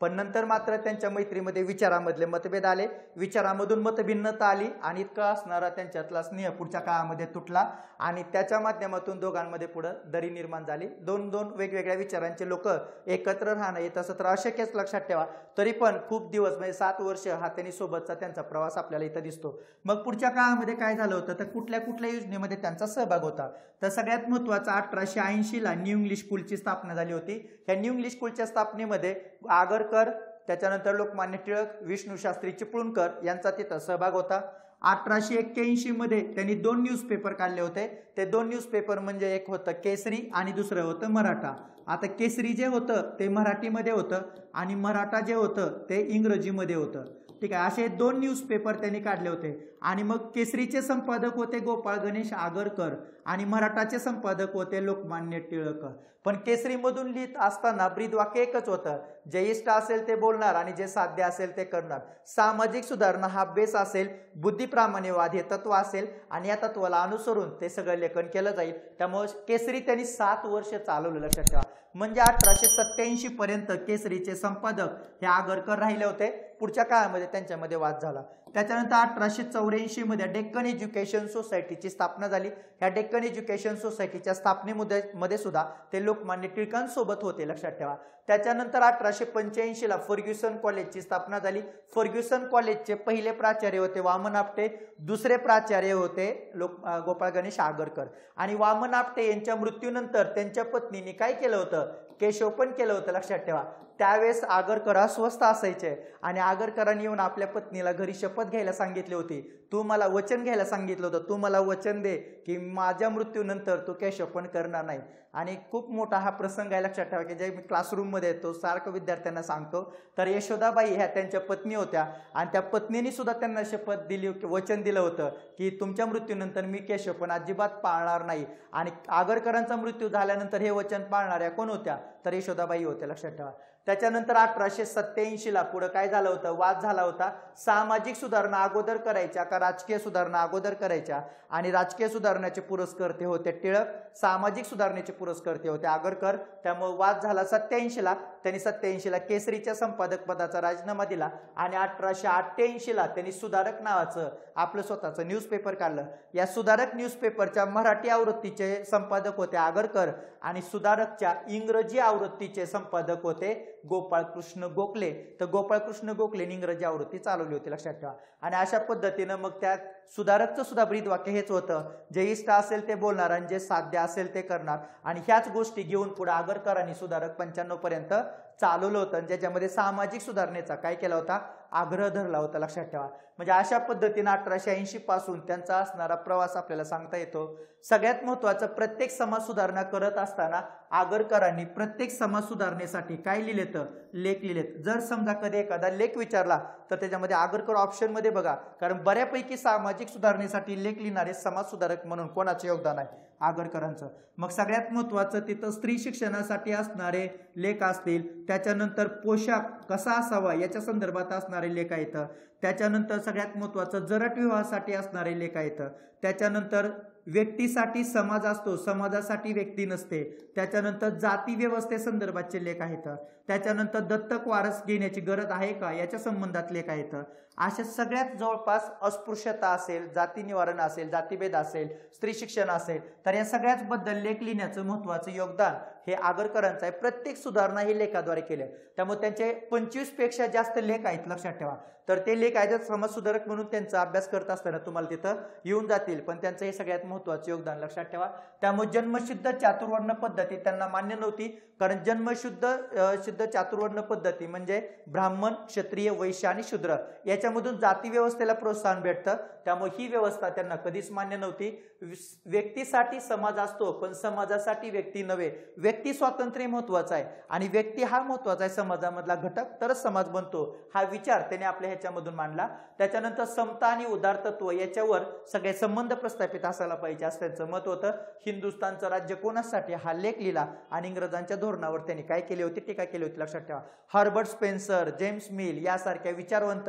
पण नंतर मात्र त्यांच्या मैत्रीमध्ये विचारामधले मतभेद आले, विचारामधून मतभिन्नता आली आणि इतका असणारा त्यांच्यातला स्नेह पुढच्या काळामध्ये तुटला आणि त्याच्या माध्यमातून दोघांमध्ये पुढे दरी निर्माण झाली. दोन वेगवेगळ्या विचारांचे लोक एकत्र राहणं हे तसं तर अशक्यच, लक्षात ठेवा. तरी पण खूप दिवस म्हणजे 7 वर्ष हा त्यांनी सोबतचा त्यांचा प्रवास आपल्याला इथं दिसतो. मग पुढच्या काळामध्ये काय झालं होतं तर कुठल्या योजनेमध्ये त्यांचा सहभाग होता. तर सगळ्यात महत्त्वाचा 1880ला न्यू इंग्लिश स्कूलची स्थापना झाली होती. ह्या न्यू इंग्लिश स्कूलच्या स्थापनेमध्ये आगरकर, त्याच्यानंतर लोकमान्य टिळक, विष्णूशास्त्री चिपळूणकर यांचा तिथं सहभाग होता. 1881 मध्ये त्यांनी 2 न्यूजपेपर काढले होते. ते 2 न्यूजपेपर म्हणजे एक होतं केसरी आणि दुसरं होतं मराठा. आता केसरी जे होतं ते मराठीमध्ये होतं आणि मराठा जे होतं ते इंग्रजीमध्ये होतं. ठीक आहे, असे 2 न्यूजपेपर त्यांनी काढले होते. आणि मग केसरीचे संपादक होते गोपाळ गणेश आगरकर आणि मराठाचे संपादक होते लोकमान्य टिळक. पण केसरीमधून लिहित असताना ब्रीदवाक्य एकच होतं, जे इष्ट असेल ते बोलणार आणि जे साध्य असेल ते करणार. सामाजिक सुधारणा हा बेस असेल, बुद्धिप्रामाण्यवाद हे तत्व असेल आणि या तत्वाला अनुसरून ते सगळं लेखन केलं जाईल. त्यामुळे केसरी त्यांनी 7 वर्ष चालवलं, लक्षात ठेवा. म्हणजे 1887 पर्यंत केसरीचे संपादक हे आगरकर राहिले होते. पुढच्या काळामध्ये त्यांच्यामध्ये वाद झाला. त्याच्यानंतर 1884 मध्ये डेक्कन एज्युकेशन सोसायटीची स्थापना झाली. ह्या डेक्कन एज्युकेशन सोसायटीच्या स्थापनेमध्ये सुद्धा ते लोकमान्य टिळकांसोबत होते, लक्षात ठेवा. त्याच्यानंतर 1885 ला फर्ग्युसन कॉलेजची स्थापना झाली. फर्ग्युसन कॉलेजचे पहिले प्राचार्य होते वामन आपटे, दुसरे प्राचार्य होते गोपाळ गणेश आगरकर. आणि वामन आपटे यांच्या मृत्यूनंतर त्यांच्या पत्नीने काय केलं होतं, केशवपन केलं होतं, लक्षात ठेवा. त्यावेळेस आगरकर अस्वस्थ असायचे आणि आगरकरांनी येऊन आपल्या पत्नीला घरी शपथ घ्यायला सांगितली होती. तू मला वचन घ्यायला सांगितलं होतं, तू मला वचन दे की माझ्या मृत्यूनंतर तू केशवपन करणार नाही. आणि खूप मोठा हा प्रसंग आहे, लक्षात ठेवा, की जे मी क्लासरूममध्ये येतो सारखं विद्यार्थ्यांना सांगतो. तर यशोदाबाई ह्या त्यांच्या पत्नी होत्या आणि त्या पत्नीने सुद्धा त्यांना शपथ दिली, वचन दिलं होतं की तुमच्या मृत्यूनंतर मी केशवपन अजिबात पाळणार नाही. आणि आगरकरांचा मृत्यू झाल्यानंतर हे वचन पाळणाऱ्या कोण होत्या तर यशोदाबाई होत्या, लक्षात ठेवा. त्याच्यानंतर 1887 ला पुढे काय झालं होतं, वाद झाला होता. सामाजिक सुधारणा अगोदर करायच्या का राजकीय सुधारणा अगोदर करायच्या. आणि राजकीय सुधारणाचे पुरस्कर्ते होते टिळक, सामाजिक सुधारणेचे पुरस्कर्ते होते आगरकर. त्यामुळे वाद झाला. 87 ला त्यांनी 87 ला केसरीच्या संपादक पदाचा राजीनामा दिला आणि 1888 ला त्यांनी सुधारक नावाचं आपलं स्वतःचं न्यूजपेपर काढलं. या सुधारक न्यूजपेपरच्या मराठी आवृत्तीचे संपादक होते आगरकर आणि सुधारकच्या इंग्रजी आवृत्तीचे संपादक होते गोपाळकृष्ण गोखले. तर गोपाळकृष्ण गोखलेने इंग्रजी आवृत्ती चालवली होती, लक्षात ठेवा. आणि अशा पद्धतीनं मग त्या सुधारकचं सुद्धा ब्रीदवाक्य हेच होतं, जे इष्ट असेल ते बोलणार आणि जे साध्य असेल ते करणार. आणि ह्याच गोष्टी घेऊन पुढे आगरकरांनी सुधारक 95 पर्यंत चालवलं होतं, ज्याच्यामध्ये सामाजिक सुधारणेचा काय केला होता, आग्रह धरला होता, लक्षात ठेवा. म्हणजे अशा पद्धतीने 1880 पासून त्यांचा असणारा प्रवास आपल्याला सांगता येतो. सगळ्यात महत्वाचं, प्रत्येक समाज सुधारणा करत असताना आगरकरांनी प्रत्येक समाज सुधारणेसाठी काय लिहिलेत, लेख लिहिलेत. जर समजा कधी एखादा लेख विचारला तर त्याच्यामध्ये आगरकर ऑप्शन मध्ये बघा, कारण बऱ्यापैकी सामाजिक सुधारणेसाठी लेख लिहिणारे समाज सुधारक म्हणून कोणाचे योगदान आहे, आगरकरांचं. मग सगळ्यात महत्वाचं तिथं स्त्री शिक्षणासाठी असणारे लेख असतील, त्याच्यानंतर पोशाख कसा असावा याच्या संदर्भात असणारे लेख आहेत, त्याच्यानंतर सगळ्यात महत्वाचं जरट विवाहासाठी असणारे लेख आहेत, त्याच्यानंतर व्यक्तीसाठी समाज असतो, समाजासाठी व्यक्ती नसते, त्याच्यानंतर जाती व्यवस्थेसंदर्भातचे लेख आहेत, त्याच्यानंतर दत्तक वारस घेण्याची गरज आहे का याच्या संबंधात लेख आहेत. अशा सगळ्यात जवळपास अस्पृश्यता असेल, जाती निवारण असेल, जातीभेद असेल, स्त्री शिक्षण असेल, तर या सगळ्याच बद्दल लेख लिहिण्याचं महत्वाचं योगदान हे आगरकरांचं आहे. प्रत्येक सुधारणा ही लेखाद्वारे केल्या. त्यामुळे त्यांचे 25 पेक्षा जास्त लेख आहेत, लक्षात ठेवा. तर ते लेख आहेत समाज सुधारक म्हणून त्यांचा अभ्यास करत असताना तुम्हाला तिथं येऊन जातील, पण त्यांचं हे सगळ्यात महत्वाचं योगदान, लक्षात ठेवा. त्यामुळे जन्मसिद्ध चातुर्वर्ण पद्धती त्यांना मान्य नव्हती, कारण जन्मसिद्ध चातुर्वर्ण पद्धती म्हणजे ब्राह्मण, क्षत्रिय, वैश्य आणि शूद्र याच्यामधून जाती व्यवस्थेला प्रोत्साहन भेटतं. त्यामुळे ही व्यवस्था त्यांना कधीच मान्य नव्हती. व्यक्तीसाठी समाज असतो पण समाजासाठी व्यक्ती नव्हे. व्यक्ती स्वातंत्र्य महत्वाचा आहे आणि व्यक्ती हा महत्वाचा आहे समाजामधला घटक, तरच समाज बनतो, हा विचार त्याने आपल्या ह्याच्यामधून मांडला. त्याच्यानंतर समता आणि उदारतत्व याच्यावर सगळे संबंध प्रस्थापित असायला पाहिजे असं त्यांचं मत होतं. हिंदुस्थानचं राज्य कोणासाठी हा लेख लिहिला आणि इंग्रजांच्या धोरणावर त्यांनी काय केली होती, टीका केली होती, लक्षात ठेवा. हर्बर्ट स्पेन्सर, जेम्स मिल यासारख्या विचारवंताचा,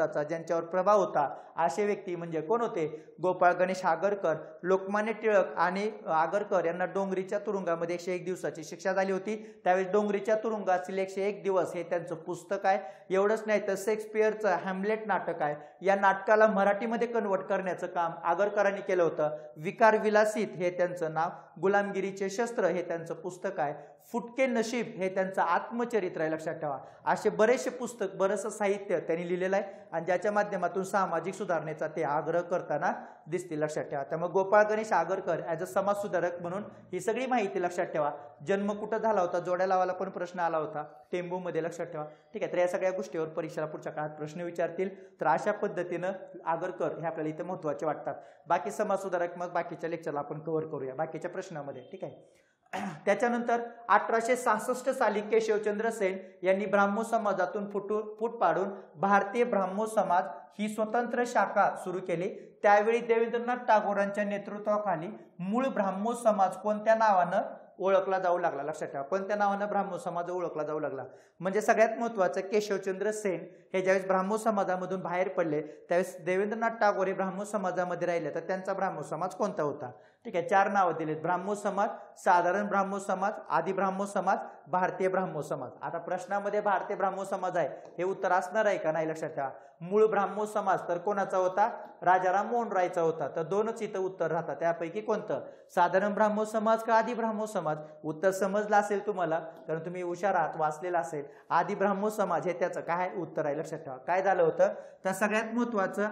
त्यांच्यावर प्रभाव होता असे व्यक्ती म्हणजे कोण होते? गोपाळ गणेश आगरकर. लोकमान्य टिळक आणि आगरकर यांना डोंगरीच्या तुरुंगामध्ये 101 दिवसाची शिक्षा झाली होती. त्यावेळेस डोंगरीच्या तुरुंगातील 101 दिवस हे त्यांचं पुस्तक आहे. एवढंच नाही तर शेक्सपियरचं हॅम्लेट नाटक आहे, या नाटकाला मराठीमध्ये कन्वर्ट करण्याचं काम आगरकरांनी केलं होतं. विकार विलासित हे त्यांचं नाव. गुलामगिरीचे शस्त्र हे त्यांचं पुस्तक आहे. फुटके नशीब हे त्यांचं आत्मचरित्र आहे, लक्षात ठेवा. असे बरेचसे पुस्तक, बरंचसं साहित्य त्यांनी लिहिलेलं आहे आणि ज्याच्या माध्यमातून सामाजिक सुधारणेचा ते आग्रह करताना दिसतील, लक्षात ठेवा. त्यामुळे गोपाळ गणेश आगरकर ॲज अ समाज सुधारक म्हणून ही सगळी माहिती लक्षात ठेवा. जन्म कुठं झाला होता, जोड्या लावायला पण प्रश्न आला होता, टेंबूमध्ये, लक्षात ठेवा. ठीक आहे, तर या सगळ्या गोष्टीवर परीक्षेला पुढच्या काळात प्रश्न विचारतील. तर अशा पद्धतीनं आगरकर हे आपल्याला इथे महत्त्वाचे वाटतात. बाकी समाज सुधारक मग बाकीच्या लेक्चरला आपण कव्हर करूया बाकीच्या प्रश्नामध्ये. ठीक आहे. त्याच्यानंतर 1866 साली केशवचंद्र सेन यांनी ब्राह्मो समाजातून फूट पाडून भारतीय ब्राह्मो समाज ही स्वतंत्र शाखा सुरू केली. त्यावेळी देवेंद्रनाथ टागोरांच्या नेतृत्वाखाली मूळ ब्राह्मो समाज कोणत्या नावानं ओळखला जाऊ लागला, लक्षात ठेवा. कोणत्या नावानं ब्राह्मो समाज ओळखला जाऊ लागला? म्हणजे सगळ्यात महत्वाचं, केशवचंद्र सेन हे ज्यावेळेस ब्राह्मो समाजामधून बाहेर पडले त्यावेळेस देवेंद्रनाथ टागोर हे ब्राह्मो समाजामध्ये राहिले, तर त्यांचा ब्राह्मो समाज कोणता होता? ठीक आहे, 4 नावं दिलेत. ब्राह्मो समाज, साधारण ब्राह्मो समाज, आदि ब्राह्मो समाज, भारतीय ब्राह्मो समाज. आता प्रश्नामध्ये भारतीय ब्राह्मो समाज आहे, हे उत्तर असणार आहे का? नाही, लक्षात ठेवा. मूळ ब्राह्मो समाज तर कोणाचा होता? राजाराम मोहन रायचा होता. तर 2च इथं उत्तर राहतात. त्यापैकी कोणतं? साधारण ब्राह्मो समाज का आदि ब्राह्मो समाज? उत्तर समजलं असेल तुम्हाला, कारण तुम्ही हुशार आहात, वाचलेलं असेल. आदि ब्राह्मो समाज हे त्याचं काय उत्तर आहे, लक्षात ठेवा. काय झालं होतं? तर सगळ्यात महत्वाचं,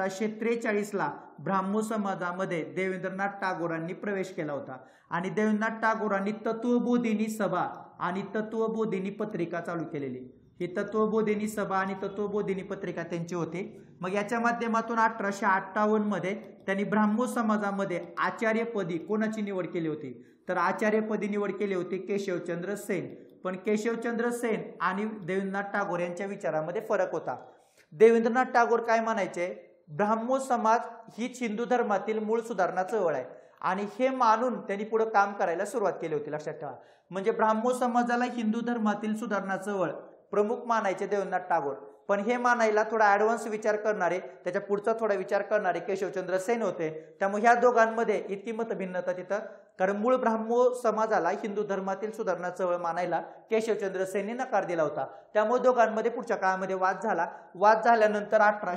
1843 ब्राह्मो समाजामध्ये देवेंद्रनाथ टागोरांनी प्रवेश केला होता आणि देवेंद्रनाथ टागोरांनी तत्वबोधिनी सभा आणि तत्वबोधिनी पत्रिका चालू केलेली. ही तत्वबोधिनी सभा आणि तत्वबोधिनी पत्रिका त्यांची होती. मग याच्या माध्यमातून 1858 मध्ये त्यांनी ब्राह्मो समाजामध्ये आचार्यपदी कोणाची निवड केली होती? तर आचार्यपदी निवड केली होती केशवचंद्र सेन. पण केशवचंद्र सेन आणि देवेंद्रनाथ टागोर यांच्या विचारामध्ये फरक होता. देवेंद्रनाथ टागोर काय म्हणायचे? ब्राह्मो समाज हीच हिंदू धर्मातील मूळ सुधारणा चळवळ आहे आणि हे मानून त्यांनी पुढे काम करायला सुरुवात केली होती, लक्षात ठेवा. म्हणजे ब्राह्मो समाजाला हिंदू धर्मातील सुधारणा चळवळ प्रमुख मानायचे देवेंद्रनाथ टागोर, पण हे मानायला थोडा ऍडव्हान्स विचार करणारे, त्याच्या पुढचा थोडा विचार करणारे केशवचंद्र सेन होते. त्यामुळे ह्या दोघांमध्ये इतकी मतभिन्नता तिथं, कारण मूळ ब्राह्मो समाजाला हिंदू धर्मातील सुधारणा चळवळ मानायला केशवचंद्र सेनने नकार दिला होता. त्यामुळे दोघांमध्ये पुढच्या काळामध्ये वाद झाला. वाद झाल्यानंतर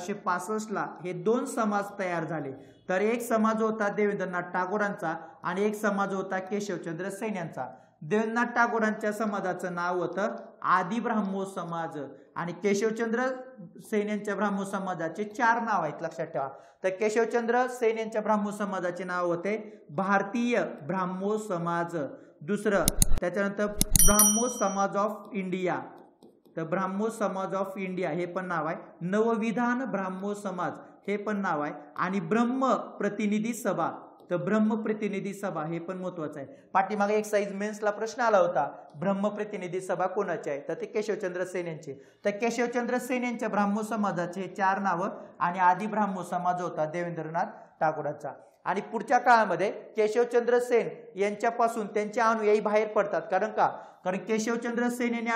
1865 हे 2 समाज तयार झाले. तर एक समाज होता देवेंद्रनाथ टागोरांचा आणि एक समाज होता केशवचंद्र सेन यांचा. देवेंद्रनाथ टागोरांच्या समाजाचं नाव होतं आदि ब्राह्मो समाज आणि केशवचंद्र सेन यांच्या ब्राह्मो समाजाचे 4 नाव आहेत, लक्षात ठेवा. तर केशवचंद्र सेन यांच्या ब्राह्मो समाजाचे नाव होते भारतीय ब्राह्मो समाज. दुसरं त्याच्यानंतर ब्राह्मो समाज ऑफ इंडिया, तर ब्राह्मो समाज ऑफ इंडिया हे पण नाव आहे. नवविधान ब्राह्मो समाज हे पण नाव आहे आणि ब्रह्म प्रतिनिधी सभा, तर ब्रह्म प्रतिनिधी सभा हे पण महत्वाचं आहे. पाठीमागे एक्साइज मेन्सला प्रश्न आला होता, ब्रह्म प्रतिनिधी सभा कोणाची आहे? तर ते केशवचंद्र सेन यांची. तर केशवचंद्र सेन यांच्या ब्राह्मो समाजाचे 4 नावं आणि आदि ब्राह्मो समाज होता देवेंद्रनाथ टागोरांचा. आणि पुढच्या काळामध्ये केशवचंद्र सेन यांच्यापासून त्यांचे अनुयायी बाहेर पडतात. कारण केशवचंद्र सेन यांनी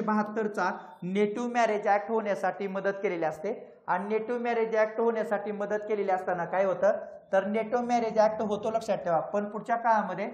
1872 नेटिव्ह मॅरेज ऍक्ट होण्यासाठी मदत केलेली असते आणि नेटिव्ह मॅरेज ऍक्ट होण्यासाठी मदत केलेली असताना काय होतं? तर नेटिव्ह मॅरेज ऍक्ट होतो, लक्षात ठेवा. पण पुढच्या काळामध्ये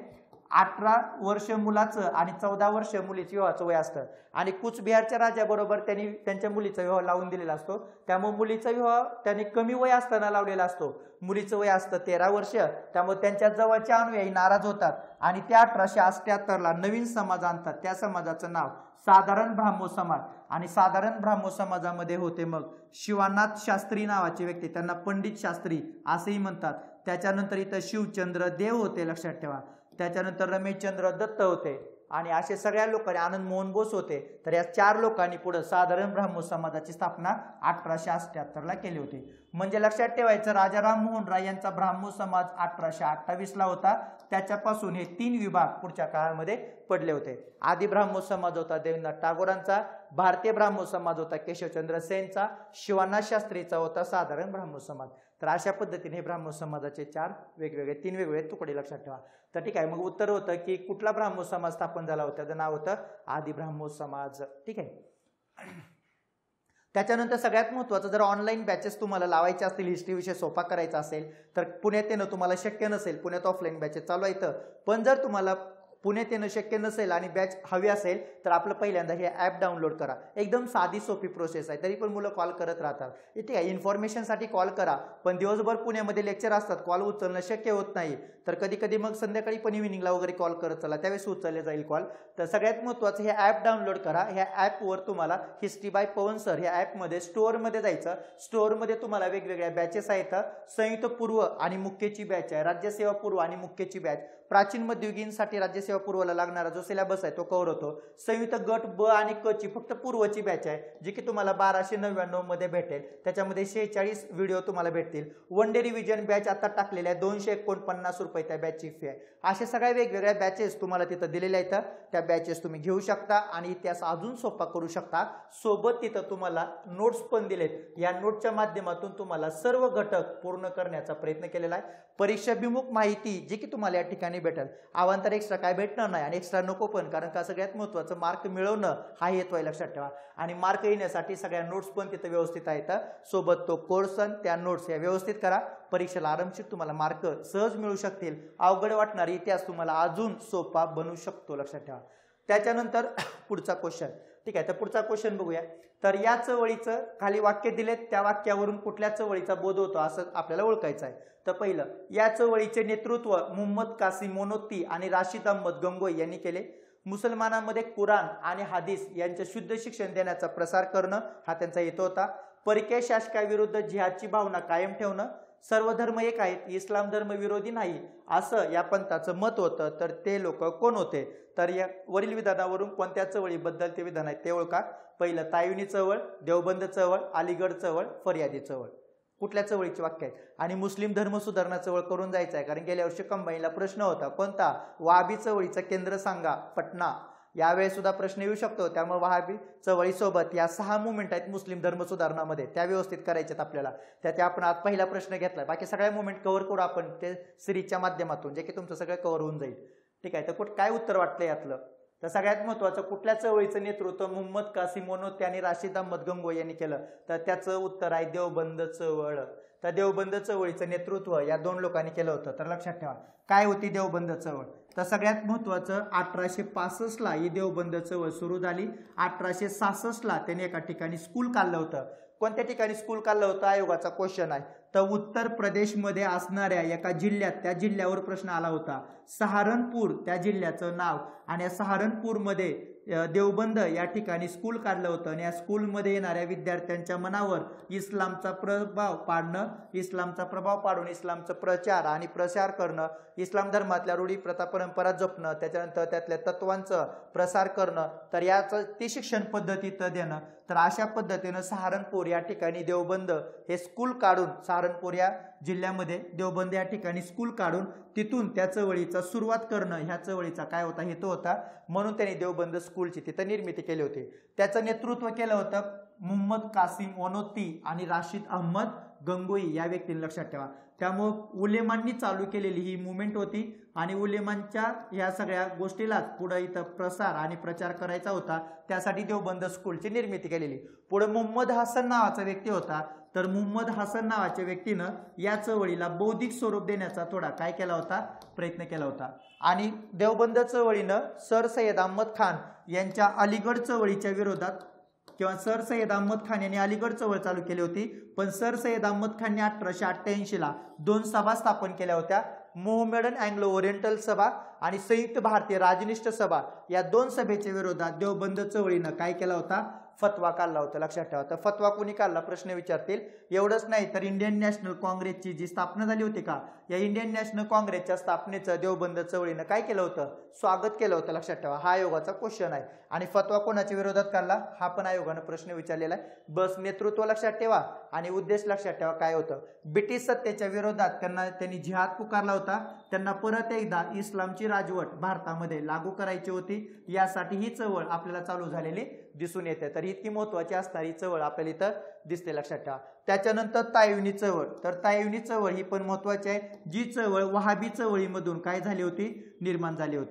18 वर्ष मुलाचं आणि 14 वर्ष मुलीचं विवाहाचं वय असतं आणि कुचबिहारच्या राजाबरोबर त्यांनी त्यांच्या मुलीचा विवाह लावून दिलेला असतो. त्यामुळे मुलीचा विवाह त्यांनी कमी वय असताना लावलेला असतो. मुलीचं वय असतं 13 वर्ष. त्यामुळे त्यांच्या जवळच्या अनुयायी नाराज होतात आणि त्या 1878 नवीन समाज आणतात. त्या समाजाचं नाव साधारण ब्राह्मो समाज आणि साधारण ब्राह्मो समाजामध्ये होते मग शिवानाथ शास्त्री नावाचे व्यक्ती, त्यांना पंडित शास्त्री असेही म्हणतात. त्याच्यानंतर इथं शिवचंद्र देव होते, लक्षात ठेवा. त्याच्यानंतर रमेशचंद्र दत्त होते आणि असे सगळ्या लोकांनी, आनंद मोहन बोस होते. तर या 4 लोकांनी पुढे साधारण ब्राह्मो समाजाची स्थापना 1878 केली होती. म्हणजे लक्षात ठेवायचं, राजाराम मोहन राय यांचा ब्राह्मो समाज 1828 होता. त्याच्यापासून हे 3 विभाग पुढच्या काळामध्ये पडले होते. आदि ब्राह्मो समाज होता देवेंद्रनाथ टागोरांचा, भारतीय ब्राह्मो समाज होता केशवचंद्र सेनचा, शिवानाथ शास्त्रीचा होता साधारण ब्राह्मो समाज. तर अशा पद्धतीने ब्राह्मो समाजाचे 4 वेगवेगळे 3 वेगवेगळे तुकडे लक्षात ठेवा. तर ठीक आहे, मग उत्तर होतं की कुठला ब्राह्मो समाज स्थापन झाला होता? त्याचं नाव होतं आदि ब्राह्मो समाज. ठीक आहे. त्याच्यानंतर सगळ्यात महत्त्वाचं, जर ऑनलाईन बॅचेस तुम्हाला लावायचे असतील, हिस्ट्री विषय सोपा करायचा असेल तर पुण्यात येणं तुम्हाला शक्य नसेल, पुण्यात ऑफलाईन बॅचेस चालू आहेत. पण जर तुम्हाला पुण्यात येणं शक्य नसेल आणि बॅच हवी असेल तर आपलं पहिल्यांदा हे ॲप डाउनलोड करा. एकदम साधी सोपी प्रोसेस आहे, तरी पण मुलं कॉल करत राहतात. ठीक आहे, इन्फॉर्मेशनसाठी कॉल करा, पण दिवसभर पुण्यामध्ये लेक्चर असतात, कॉल उचलणं शक्य होत नाही. तर कधी कधी मग संध्याकाळी पण इव्हिनिंगला वगैरे कॉल करत चला, त्यावेळेस उचलले जाईल कॉल. तर सगळ्यात महत्त्वाचं हे ॲप डाउनलोड करा. ह्या ॲपवर तुम्हाला हिस्ट्री बाय पवन सर ह्या ॲपमध्ये स्टोअरमध्ये जायचं. स्टोअरमध्ये तुम्हाला वेगवेगळ्या बॅचेस आहेत. संयुक्त पूर्व आणि मुख्यची बॅच आहे, राज्यसेवा पूर्व आणि मुख्यची बॅच, प्राचीन मध्ययुगीनसाठी राज्यसेवा पूर्वला लागणारा जो सिलेबस आहे तो कव्हर होतो. संयुक्त गट ब आणि क ची फक्त पूर्वची बॅच आहे, जी की तुम्हाला 1299 मध्ये भेटेल. त्याच्यामध्ये 46 व्हिडिओ तुम्हाला भेटतील. वन डे रिव्हिजन बॅच आता टाकलेल्या आहे, 249 रुपये त्या बॅचची फी आहे. अशा सगळ्या वेगवेगळ्या बॅचेस तुम्हाला तिथं दिलेल्या आहेत. त्या बॅचेस तुम्ही घेऊ शकता आणि इतिहास अजून सोपा करू शकता. सोबत तिथं तुम्हाला नोट्स पण दिलेत. या नोटच्या माध्यमातून तुम्हाला सर्व घटक पूर्ण करण्याचा प्रयत्न केलेला आहे. परीक्षाभिमुख माहिती जी की तुम्हाला या ठिकाणी भेटेल. अवांतर एक्स्ट्रा काय भेटणार नाही आणि एक्स्ट्रा नको पण, कारण का सगळ्यात महत्त्वाचं मार्क मिळवणं हा हेतू आहे, लक्षात ठेवा. आणि मार्क येण्यासाठी सगळ्या नोट्स पण तिथे व्यवस्थित आहेत. सोबत तो कोर्स आणि त्या नोट्स या व्यवस्थित करा. परीक्षेला आरामशीर तुम्हाला मार्क सहज मिळू शकतील. अवघड वाटणारी इतिहास तुम्हाला अजून सोपा बनू शकतो, लक्षात ठेवा. त्याच्यानंतर पुढचा क्वेश्चन. ठीक आहे, तर पुढचा क्वेश्चन बघूया. तर या चळवळीचं खाली वाक्य दिलेत, त्या वाक्यावरून कुठल्या चळवळीचा बोध होतो असं आपल्याला ओळखायचं आहे. तर पहिलं, या चळवळीचे नेतृत्व मुहम्मद कासिम मोनोत्ती आणि राशिद अहमद गंगोई यांनी केले. मुसलमानांमध्ये कुराण आणि हदीस यांचे शुद्ध शिक्षण देण्याचा प्रसार करणं हा त्यांचा हेतू होता. परकीय शासकाविरुद्ध जिहादची भावना कायम ठेवणं. सर्व धर्म एक आहेत, इस्लाम धर्म विरोधी नाही असं या पंथाचं मत होतं. तर ते लोक कोण होते? तर या वरील विधानावरून कोणत्या चळवळीबद्दल ते विधान आहेत ते ओळखा. पहिलं, तायुनी चळवळ, देवबंद चळवळ, अलीगड चळवळ, फरियादी चळवळ. कुठल्या चळवळीचे वाक्य आहेत? आणि मुस्लिम धर्म सुधारणा चळवळ करून जायचं आहे, कारण गेल्या वर्षी कंबाईनला प्रश्न होता कोणता? वहाबी चळवळीचं केंद्र सांगा, पटना. यावेळेस सुद्धा प्रश्न येऊ शकतो. त्यामुळे वहाबी चळवळीसोबत या 6 मुवमेंट आहेत मुस्लिम धर्म सुधारणामध्ये, त्या व्यवस्थित करायच्यात आपल्याला. त्यात आपण आज पहिला प्रश्न घेतलाय. बाकी सगळ्या मुवमेंट कव्हर करू आपण ते सिरीजच्या माध्यमातून, जे की तुमचं सगळं कव्हर होऊन जाईल. ठीक आहे, तर काय उत्तर वाटलं यातलं? तर सगळ्यात महत्त्वाचं, कुठल्या चळवळीचं नेतृत्व मुहम्मद कासिम मोनोत्ती आणि राशिद अहमद गंगोई यांनी केलं? तर त्याचं उत्तर आहे देवबंद चळवळ. तर देवबंद चळवळीचं नेतृत्व या 2 लोकांनी केलं होतं. तर लक्षात ठेवा, काय होती देवबंद चळवळ? तर सगळ्यात महत्त्वाचं, 1865 ला ही देवबंद चळवळ सुरू झाली. 1866 ला त्यांनी एका ठिकाणी स्कूल काढलं होतं. कोणत्या ठिकाणी स्कूल काढलं होतं? आयोगाचा क्वेश्चन आहे. तर उत्तर प्रदेशमध्ये असणाऱ्या एका जिल्ह्यात, त्या जिल्ह्यावर प्रश्न आला होता. सहारनपूर त्या जिल्ह्याचं नाव. आणि या सहारनपूरमध्ये देवबंद या ठिकाणी स्कूल काढलं होतं. आणि या स्कूलमध्ये येणाऱ्या विद्यार्थ्यांच्या मनावर इस्लामचा प्रभाव पाडून इस्लामचा प्रचार आणि प्रसार करणं, इस्लाम धर्मातल्या रूढी प्रथा परंपरा जपणं, त्याच्यानंतर त्यातल्या तत्वांचं प्रसार करणं, तर याचं ती शिक्षण पद्धतीत देणं. तर अशा पद्धतीनं सहारनपूर या ठिकाणी देवबंद हे स्कूल काढून, सहारनपूर या जिल्ह्यामध्ये देवबंद या ठिकाणी स्कूल काढून तिथून त्या चळवळीचा सुरुवात करणं, ह्या चळवळीचा काय होता? हेतू होता. म्हणून त्यांनी देवबंद स्कूलची तिथं निर्मिती केली होती. त्याचं नेतृत्व केलं होतं मुहम्मद कासिम मोनोत्ती आणि राशिद अहमद गंगोई या व्यक्तीने, लक्षात ठेवा. त्यामुळे उलेमांनी चालू केलेली ही मुवमेंट होती आणि उलेमांच्या या सगळ्या गोष्टीलाच पुढे इथं प्रसार आणि प्रचार करायचा होता. त्यासाठी देवबंद स्कूलची निर्मिती केलेली. पुढे मुहम्मद हसन नावाचा व्यक्ती होता. तर मुहम्मद हसन नावाच्या व्यक्तीनं या चळवळीला बौद्धिक स्वरूप देण्याचा थोडा काय केला होता? प्रयत्न केला होता. आणि देवबंद चळवळीनं सर सय्यद अहमद खान यांच्या अलीगड चळवळीच्या विरोधात, किंवा सर सय्यद अहमद खान यांनी अलीगड चळवळ चालू केली होती. पण सर सय्यद अहमद खानने 1888 ला 2 सभा स्थापन केल्या होत्या. मोहमेडन अँग्लो ओरिएंटल सभा आणि संयुक्त भारतीय राजनिष्ठ सभा, या 2 सभेच्या विरोधात देवबंद चळवळीनं काय केला होता? फतवा काढला होता, लक्षात ठेवा. तर फतवा कोणी काढला प्रश्न विचारतील. एवढंच नाही तर इंडियन नॅशनल काँग्रेसची जी स्थापना झाली होती का, या इंडियन नॅशनल काँग्रेसच्या स्थापनेचं देवबंद चळवळीनं काय केलं होतं? स्वागत केलं होतं, लक्षात ठेवा. हा आयोगाचा क्वेश्चन आहे. आणि फतवा कोणाच्या विरोधात काढला हा पण आयोगानं प्रश्न विचारलेला आहे. बस नेतृत्व लक्षात ठेवा आणि उद्देश लक्षात ठेवा काय होतं. ब्रिटिश सत्तेच्या विरोधात त्यांनी जिहाद पुकारला होता. त्यांना परत एकदा इस्लामची राजवट भारतामध्ये लागू करायची होती. यासाठी ही चळवळ आपल्याला चालू झालेली दिसून येते. तर इतकी महत्वाची असणारी चळवळ आपल्याला इथं दिसते, लक्षात ठेवा. त्याच्यानंतर तायुनी चळवळ. तर तायुनी चळवळ ही पण महत्वाची आहे, जी चळवळ वहाबी चळवळीमधून काय झाली होती? निर्माण झाली होती.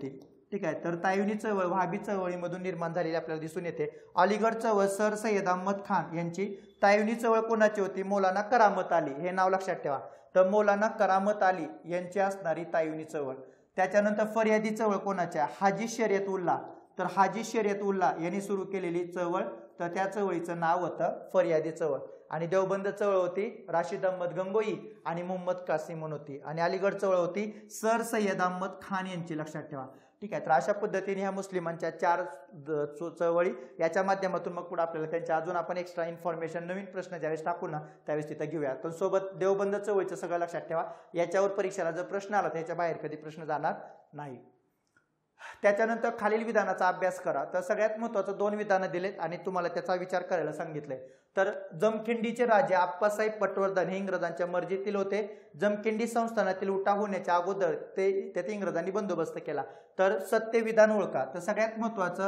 ठीक आहे. तर तायुनी चळवळ वहाबी चळवळीमधून निर्माण झालेली आपल्याला दिसून येते. अलीगड चळवळ सर सय्यद अहमद खान यांची. तायुनी चळवळ कोणाची होती? मौलाना करामत अली. हे नाव लक्षात ठेवा. तर मौलाना करामत अली यांची असणारी तायुनी चळवळ. त्याच्यानंतर फरियादी चळवळ कोणाच्या? हाजी शर्यत उल्ला. तर हाजी शर्यत उल्ला यांनी सुरू केलेली चळवळ, तर त्या चळवळीचं नाव होतं फरियादी चळवळ. आणि देवबंद चळवळ होती राशिद अहमद गंगोई आणि मोहम्मद कासिम म्हणून होती. आणि अलीगड चळवळ होती सर सय्यद अहमद खान यांची. लक्षात ठेवा. ठीक आहे. तर अशा पद्धतीने ह्या मुस्लिमांच्या 4 चळवळी याच्या माध्यमातून मग पुढे आपल्याला त्यांच्या अजून आपण एक्स्ट्रा इन्फॉर्मेशन नवीन प्रश्न ज्यावेळेस टाकू ना त्यावेळेस तिथं घेऊया. पण सोबत देवबंद चळवळीचं सगळं लक्षात ठेवा. याच्यावर परीक्षेला जर प्रश्न आला तर याच्या बाहेर कधी प्रश्न जाणार नाही. त्याच्यानंतर खालील विधानाचा अभ्यास करा. तर सगळ्यात महत्त्वाचं 2 विधानं दिलेत आणि तुम्हाला त्याचा विचार करायला सांगितलंय. तर जमखिंडीचे राजे आप्पासाहेब पटवर्धन हे इंग्रजांच्या मर्जीतील होते. जमखिंडी संस्थानातील उठाव होण्याच्या अगोदर तेथे इंग्रजांनी बंदोबस्त केला. तर सत्य विधान ओळखा. तर सगळ्यात महत्त्वाचं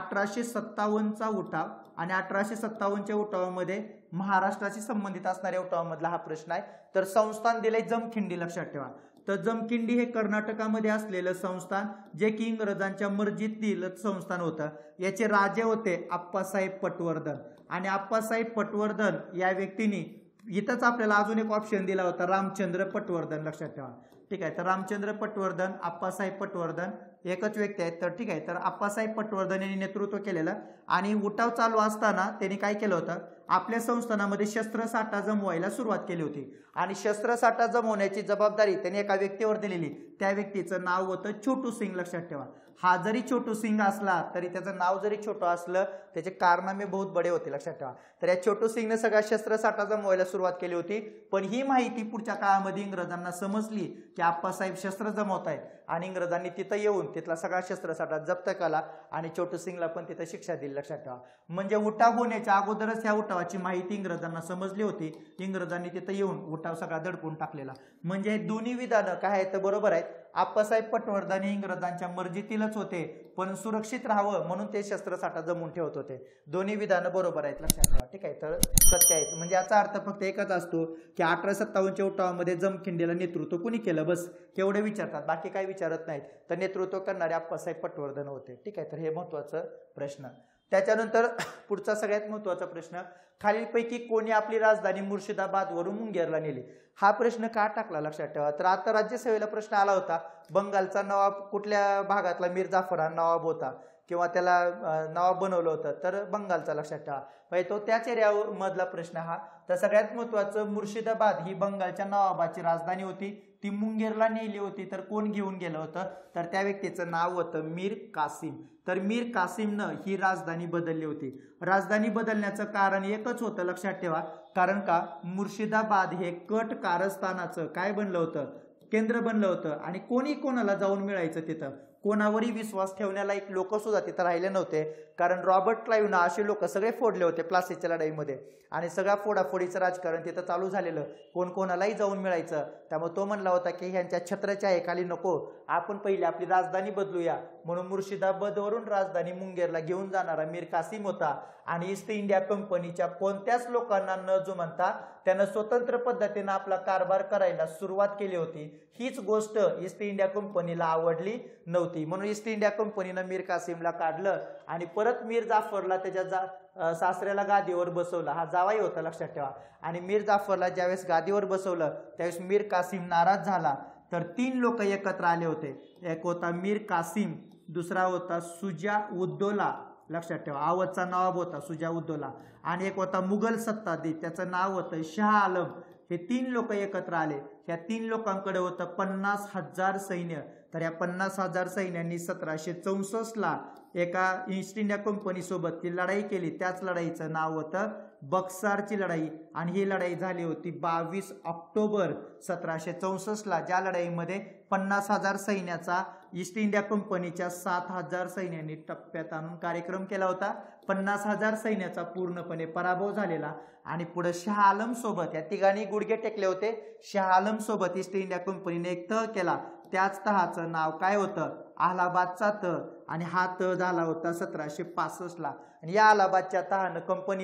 1857चा उठाव आणि 1857च्या उठावामध्ये महाराष्ट्राशी संबंधित असणाऱ्या उठावामधला हा प्रश्न आहे. तर संस्थान दिले जमखिंडी. लक्षात ठेवा. तर जमखिंडी हे कर्नाटकामध्ये असलेलं संस्थान जे की इंग्रजांच्या मर्जीतील संस्थान होतं. याचे राजे होते आप्पासाहेब पटवर्धन. आणि आप्पासाहेब पटवर्धन या व्यक्तीने इथंच आपल्याला अजून एक ऑप्शन दिला होता रामचंद्र पटवर्धन. लक्षात ठेवा. ठीक आहे. तर रामचंद्र पटवर्धन, आप्पासाहेब पटवर्धन एकच व्यक्ती आहेत. तर ठीक आहे. तर आप्पासाहेब पटवर्धन यांनी नेतृत्व केलेलं आणि उठाव चालू असताना त्यांनी काय केलं होतं? आपल्या संस्थानामध्ये शस्त्रसाठा जमवायला सुरुवात केली होती. आणि शस्त्रसाठा जमवण्याची जबाबदारी त्यांनी एका व्यक्तीवर दिलेली. त्या व्यक्तीचं नाव होतं छोटू सिंग. लक्षात ठेवा. हा जरी छोटू सिंग असला तरी त्याचं नाव जरी छोटं असलं त्याचे कारनामे बहुत बडे होते. लक्षात ठेवा. तर या छोटू सिंगने सगळा शस्त्रसाठा जमवायला सुरुवात केली होती. पण ही माहिती पुढच्या काळामध्ये इंग्रजांना समजली की आप्पासाहेब शस्त्र जमवत आहेत आणि इंग्रजांनी तिथं येऊन तिथला सगळा शस्त्रसाठा जप्त केला आणि छोटू सिंगला पण तिथं शिक्षा दिली. लक्षात ठेवा. म्हणजे उठाव होण्याच्या अगोदरच ह्या उठावाची माहिती इंग्रजांना समजली होती. इंग्रजांनी तिथं येऊन उठाव सगळा दडपून टाकलेला. म्हणजे दोन्ही विधानं काय आहेत? बरोबर आहेत. आप्पासाहेब पटवर्धन हे इंग्रजांच्या मर्जीतीलच होते पण सुरक्षित राहावं म्हणून ते शस्त्रसाठा जमवून ठेवत होते. दोन्ही विधानं बरोबर आहेत. लक्षात ठेवा. ठीक आहे. तर सत्य आहेत. म्हणजे याचा अर्थ फक्त एकच असतो की 1857च्या उठावामध्ये जमखिंडीला नेतृत्व कुणी केलं बस एवढे विचारतात. बाकी काही विचारत नाहीत. तर नेतृत्व करणारे आप्पासाहेब पटवर्धन होते. ठीक आहे. तर हे महत्वाचं प्रश्न. त्याच्यानंतर पुढचा सगळ्यात महत्वाचा प्रश्न, खालीलपैकी कोणी आपली राजधानी मुर्शिदाबादवरून मुंगेरला नेली? हा प्रश्न का टाकला? लक्षात ठेवा. तर आता राज्यसेवेला प्रश्न आला होता बंगालचा नवाब कुठल्या भागातला? मीर जाफर हा नवाब होता किंवा त्याला नवाब बनवलं होतं तर बंगालचा. लक्षात ठेवा. म्हणजे तो त्याच एरियामधला प्रश्न हा. तर सगळ्यात महत्वाचं मुर्शिदाबाद ही बंगालच्या नवाबाची राजधानी होती. ती मुंगेरला नेली होती. तर कोण घेऊन गेलं होतं? तर त्या व्यक्तीचं नाव होतं मीर कासिम. तर मीर कासिमनं ही राजधानी बदलली होती. राजधानी बदलण्याचं कारण एकच होतं. लक्षात ठेवा. कारण का मुर्शिदाबाद हे कट कारस्थानाचं काय बनलं होतं? केंद्र बनलं होतं. आणि कोणी कोणाला जाऊन मिळायचं तिथं? कोणावरही विश्वास ठेवण्याला एक लोक सुद्धा तिथं राहिले नव्हते. कारण रॉबर्ट क्लाइव्हनं असे लोक सगळे फोडले होते प्लासीच्या लढाईमध्ये आणि सगळ्या फोडाफोडीचं राजकारण तिथं चालू झालेलं. कोण कोणालाही जाऊन मिळायचं. त्यामुळे तो म्हणला होता की ह्यांच्या छत्राच्या एखाली नको, आपण पहिले आपली राजधानी बदलूया. म्हणून मुर्शिदाबादवरून राजधानी मुंगेरला घेऊन जाणारा मीर कासिम होता. आणि ईस्ट इंडिया कंपनीच्या कोणत्याच लोकांना न जुमानता त्यानं स्वतंत्र पद्धतीनं आपला कारभार करायला सुरुवात केली होती. हीच गोष्ट ईस्ट इंडिया कंपनीला आवडली नव्हती. म्हणून ईस्ट इंडिया कंपनीनं मीर कासिमला काढलं आणि परत मीर जाफरला त्याच्या सासऱ्याला गादीवर बसवलं. हा जावाई होता. लक्षात ठेवा. आणि मीर जाफरला ज्यावेळेस गादीवर बसवलं त्यावेळेस मीर कासिम नाराज झाला. तर 3 लोक एकत्र आले होते. एक होता मीर कासिम, दुसरा होता सुजा उद्दौला. लक्षात ठेवा. आवधचा नवाब होता सुजा उद्दौला. आणि एक होता मुघल सत्ताधीश, त्याचं नाव होतं शाह आलम. हे 3 लोक एकत्र आले. ह्या 3 लोकांकडे होतं 50,000 सैन्य. तर या 50,000 सैन्यांनी 1764ला एका ईस्ट इंडिया कंपनी सोबत ती लढाई केली. त्याच लढाईचं नाव होतं बक्सारची लढाई. आणि ही लढाई झाली होती 22 ऑक्टोबर 1764ला. ज्या लढाईमध्ये 50,000 सैन्याचा ईस्ट इंडिया कंपनीच्या 7,000 सैन्यांनी टप्प्यात आणून कार्यक्रम केला होता. 50,000 सैन्याचा पूर्णपणे पराभव झालेला. आणि पुढे शाह आलम सोबत या तिघांनी गुडघे टेकले होते. शाह आलम सोबत ईस्ट इंडिया कंपनीने एक तह केला. त्याच तहाचं नाव काय होतं? अलाहाबादचा तह. आणि हा तह झाला होता 1765ला. आणि या अलाहाबादच्या तहानं कंपनीला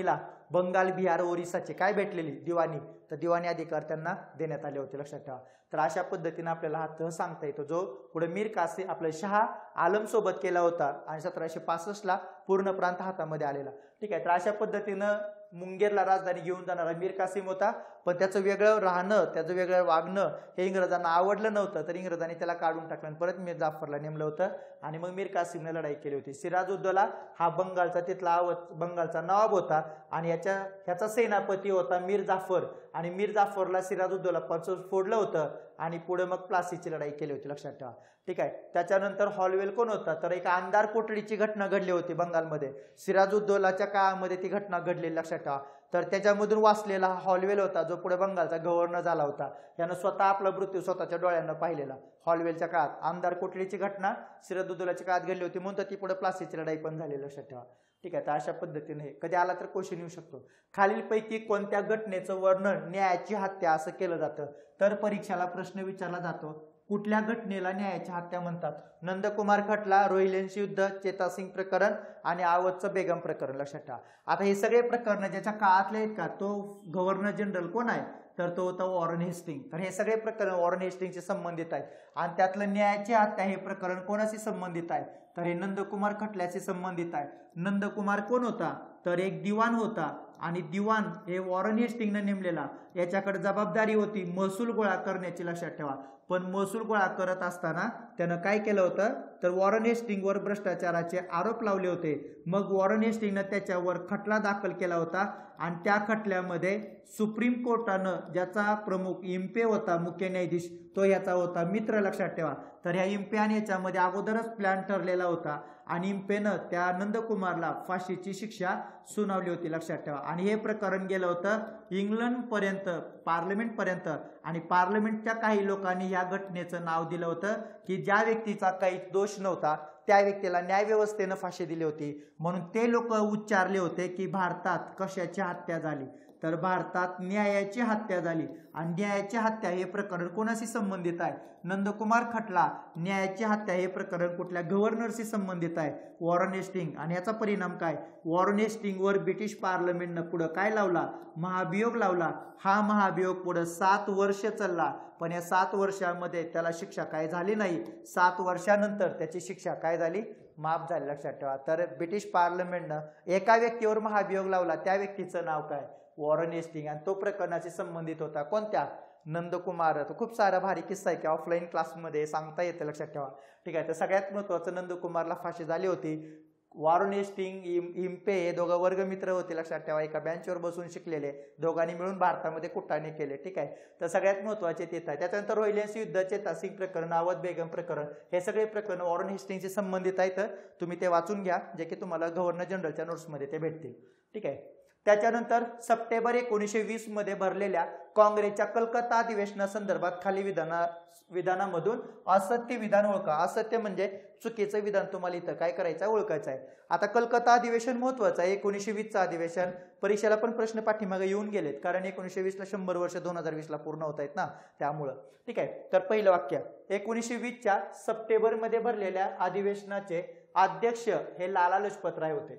बंगाल, बिहार, ओरिसाचे काय भेटलेली दिवाणी, तर दिवाणी अधिकार त्यांना देण्यात आले होते, लक्षात ठेवा. तर अशा पद्धतीने आपल्याला हा तह सांगता येतो, जो पुढे मीर कासिम आपल्या शाह आलम सोबत केला होता आणि 1765 पूर्ण प्रांत हातामध्ये आलेला. ठीक आहे. तर अशा पद्धतीनं मुंगेरला राजधानी घेऊन जाणारा मीर कासिम होता, पण त्याचं वेगळं राहणं, त्याचं वेगळं वागणं हे इंग्रजांना आवडलं नव्हतं, तर इंग्रजांनी त्याला काढून टाकलं आणि परत मीर जाफरला नेमलं होतं आणि मग मीर कासिमने लढाई केली होती. सिराजुद्दौला हा बंगालचा तिथला बंगालचा नवाब होता आणि ह्याचा सेनापती होता मीर जाफर आणि मीर जाफरला सिराजुद्दौला फोडलं होतं आणि पुढे मग प्लासीची लढाई केली होती, लक्षात ठेवा. ठीक आहे. त्याच्यानंतर हॉलवेल कोण होता, तर एक अंधार कोठडीची घटना घडली होती बंगालमध्ये. सिराजुद्दौलाच्या काळामध्ये ती घटना घडली, लक्षात ठेवा. तर त्याच्यामधून वाचलेला हा हॉलवेल होता, जो पुढे बंगालचा गव्हर्नर झाला होता. यानं स्वतः आपला मृत्यू स्वतःच्या डोळ्यांना पाहिलेला. हॉलवेलच्या काळात अंधार कोठडीची घटना सिराजुद्दौलाच्या काळात घडली होती, म्हणून ती पुढे प्लासीची लढाई पण झाली, लक्षात ठेवा. ठीक आहे. तर अशा पद्धतीने कधी आला तर क्वेश्चन येऊ शकतो, खालीलपैकी कोणत्या घटनेचं वर्णन न्यायाची हत्या असं केलं जातं, तर परीक्षेला प्रश्न विचारला जातो, कुठल्या घटनेला न्यायाची हत्या म्हणतात. नंदकुमार खटला, रोहिल्यांशी युद्ध, चेतासिंग प्रकरण आणि आवधचं बेगम प्रकरण, लक्षात ठेवा. आता हे सगळे प्रकरण ज्याच्या काळातले आहेत का, तो गव्हर्नर जनरल कोण आहे, तर तो होता वॉरन हेस्टिंग. तर हे सगळे प्रकरण वॉरन हेस्टिंगशी संबंधित आहेत आणि त्यातलं न्यायाची हत्या हे प्रकरण कोणाशी संबंधित आहे, तर हे नंदकुमार खटल्याशी संबंधित आहे. नंदकुमार कोण होता, तर एक दिवाण होता आणि दिवाण हे वॉरन हेस्टिंगने नेमलेला. याच्याकडे जबाबदारी होती महसूल गोळा करण्याची, लक्षात ठेवा. पण महसूल गोळा करत असताना त्यानं काय केलं होतं, तर वॉरन हेस्टिंगवर भ्रष्टाचाराचे आरोप लावले होते. मग वॉरन हेस्टिंगनं त्याच्यावर खटला दाखल केला होता आणि त्या खटल्यामध्ये सुप्रीम कोर्टानं, ज्याचा प्रमुख इम्पे होता मुख्य न्यायाधीश, तो याचा होता मित्र, लक्षात ठेवा. तर ह्या इम्पे आणि याच्यामध्ये अगोदरच प्लॅन ठरलेला होता आणि इम्पेनं त्या नंदकुमारला फाशीची शिक्षा सुनावली होती, लक्षात ठेवा. आणि हे प्रकरण गेलं होतं इंग्लंड पर्यंत, पार्लमेंट पर्यंत. आणि पार्लमेंटच्या काही लोकांनी या घटनेचं नाव दिलं होतं की ज्या व्यक्तीचा काही दोष नव्हता त्या व्यक्तीला न्यायव्यवस्थेनं फाशी दिली होती. म्हणून ते लोक उच्चारले होते की भारतात कशाची हत्या झाली, तर भारतात न्यायाची हत्या झाली. आणि न्यायाची हत्या हे प्रकरण कोणाशी संबंधित आहे, नंदकुमार खटला. न्यायाची हत्या हे प्रकरण कुठल्या गव्हर्नरशी संबंधित आहे, वॉरन हेस्टिंग. आणि याचा परिणाम काय, वॉरन हेस्टिंगवर ब्रिटिश पार्लमेंटनं पुढे काय लावला, महाभियोग लावला. हा महाभियोग पुढे 7 वर्ष चालला, पण या 7 वर्षामध्ये त्याला शिक्षा काय झाली नाही. 7 वर्षानंतर त्याची शिक्षा काय झाली, माफ झाली, लक्षात ठेवा. तर ब्रिटिश पार्लमेंटनं एका व्यक्तीवर महाभियोग लावला, त्या व्यक्तीचं नाव काय, वॉरन हेस्टिंग. आणि तो प्रकरणाशी संबंधित होता कोणत्या, नंदकुमार. तर खूप सारा भारी किस्सा आहे की ऑफलाईन क्लासमध्ये सांगता येतं, लक्षात ठेवा. ठीक आहे. तर सगळ्यात महत्त्वाचं, नंदकुमारला फाशी झाली होती. वॉरन हेस्टिंग, इम्पे हे दोघं वर्गमित्र होते, लक्षात ठेवा. एका बेंचवर बसून शिकलेले, दोघांनी मिळून भारतामध्ये कुटाणे केले. ठीक आहे. तर सगळ्यात महत्त्वाचे तेच आहे. त्याच्यानंतर रोहिल्यांशी युद्ध, चेतासिंग प्रकरण, अवध बेगम प्रकरण, हे सगळे प्रकरण वॉरन हेस्टिंगशी संबंधित आहेत. तुम्ही ते वाचून घ्या, जे की तुम्हाला गव्हर्नर जनरलच्या नोट्समध्ये ते भेटतील. ठीक आहे. त्याच्यानंतर सप्टेंबर 1920 मध्ये भरलेल्या काँग्रेसच्या कलकत्ता अधिवेशनासंदर्भात खाली विधानामधून असत्य विधान ओळखा. असत्य म्हणजे चुकीचं विधान तुम्हाला इथं काय करायचं आहे, ओळखायचं आहे. आता कलकत्ता अधिवेशन महत्वाचं आहे. 1920चं अधिवेशन परीक्षेला पण प्रश्न पाठीमागे येऊन गेलेत, कारण 1920ला 100 वर्ष 2020ला पूर्ण होत आहेत ना, त्यामुळं. ठीक आहे. तर पहिलं वाक्य, 1920च्या सप्टेंबरमध्ये भरलेल्या अधिवेशनाचे अध्यक्ष हे लाला लजपतराय होते.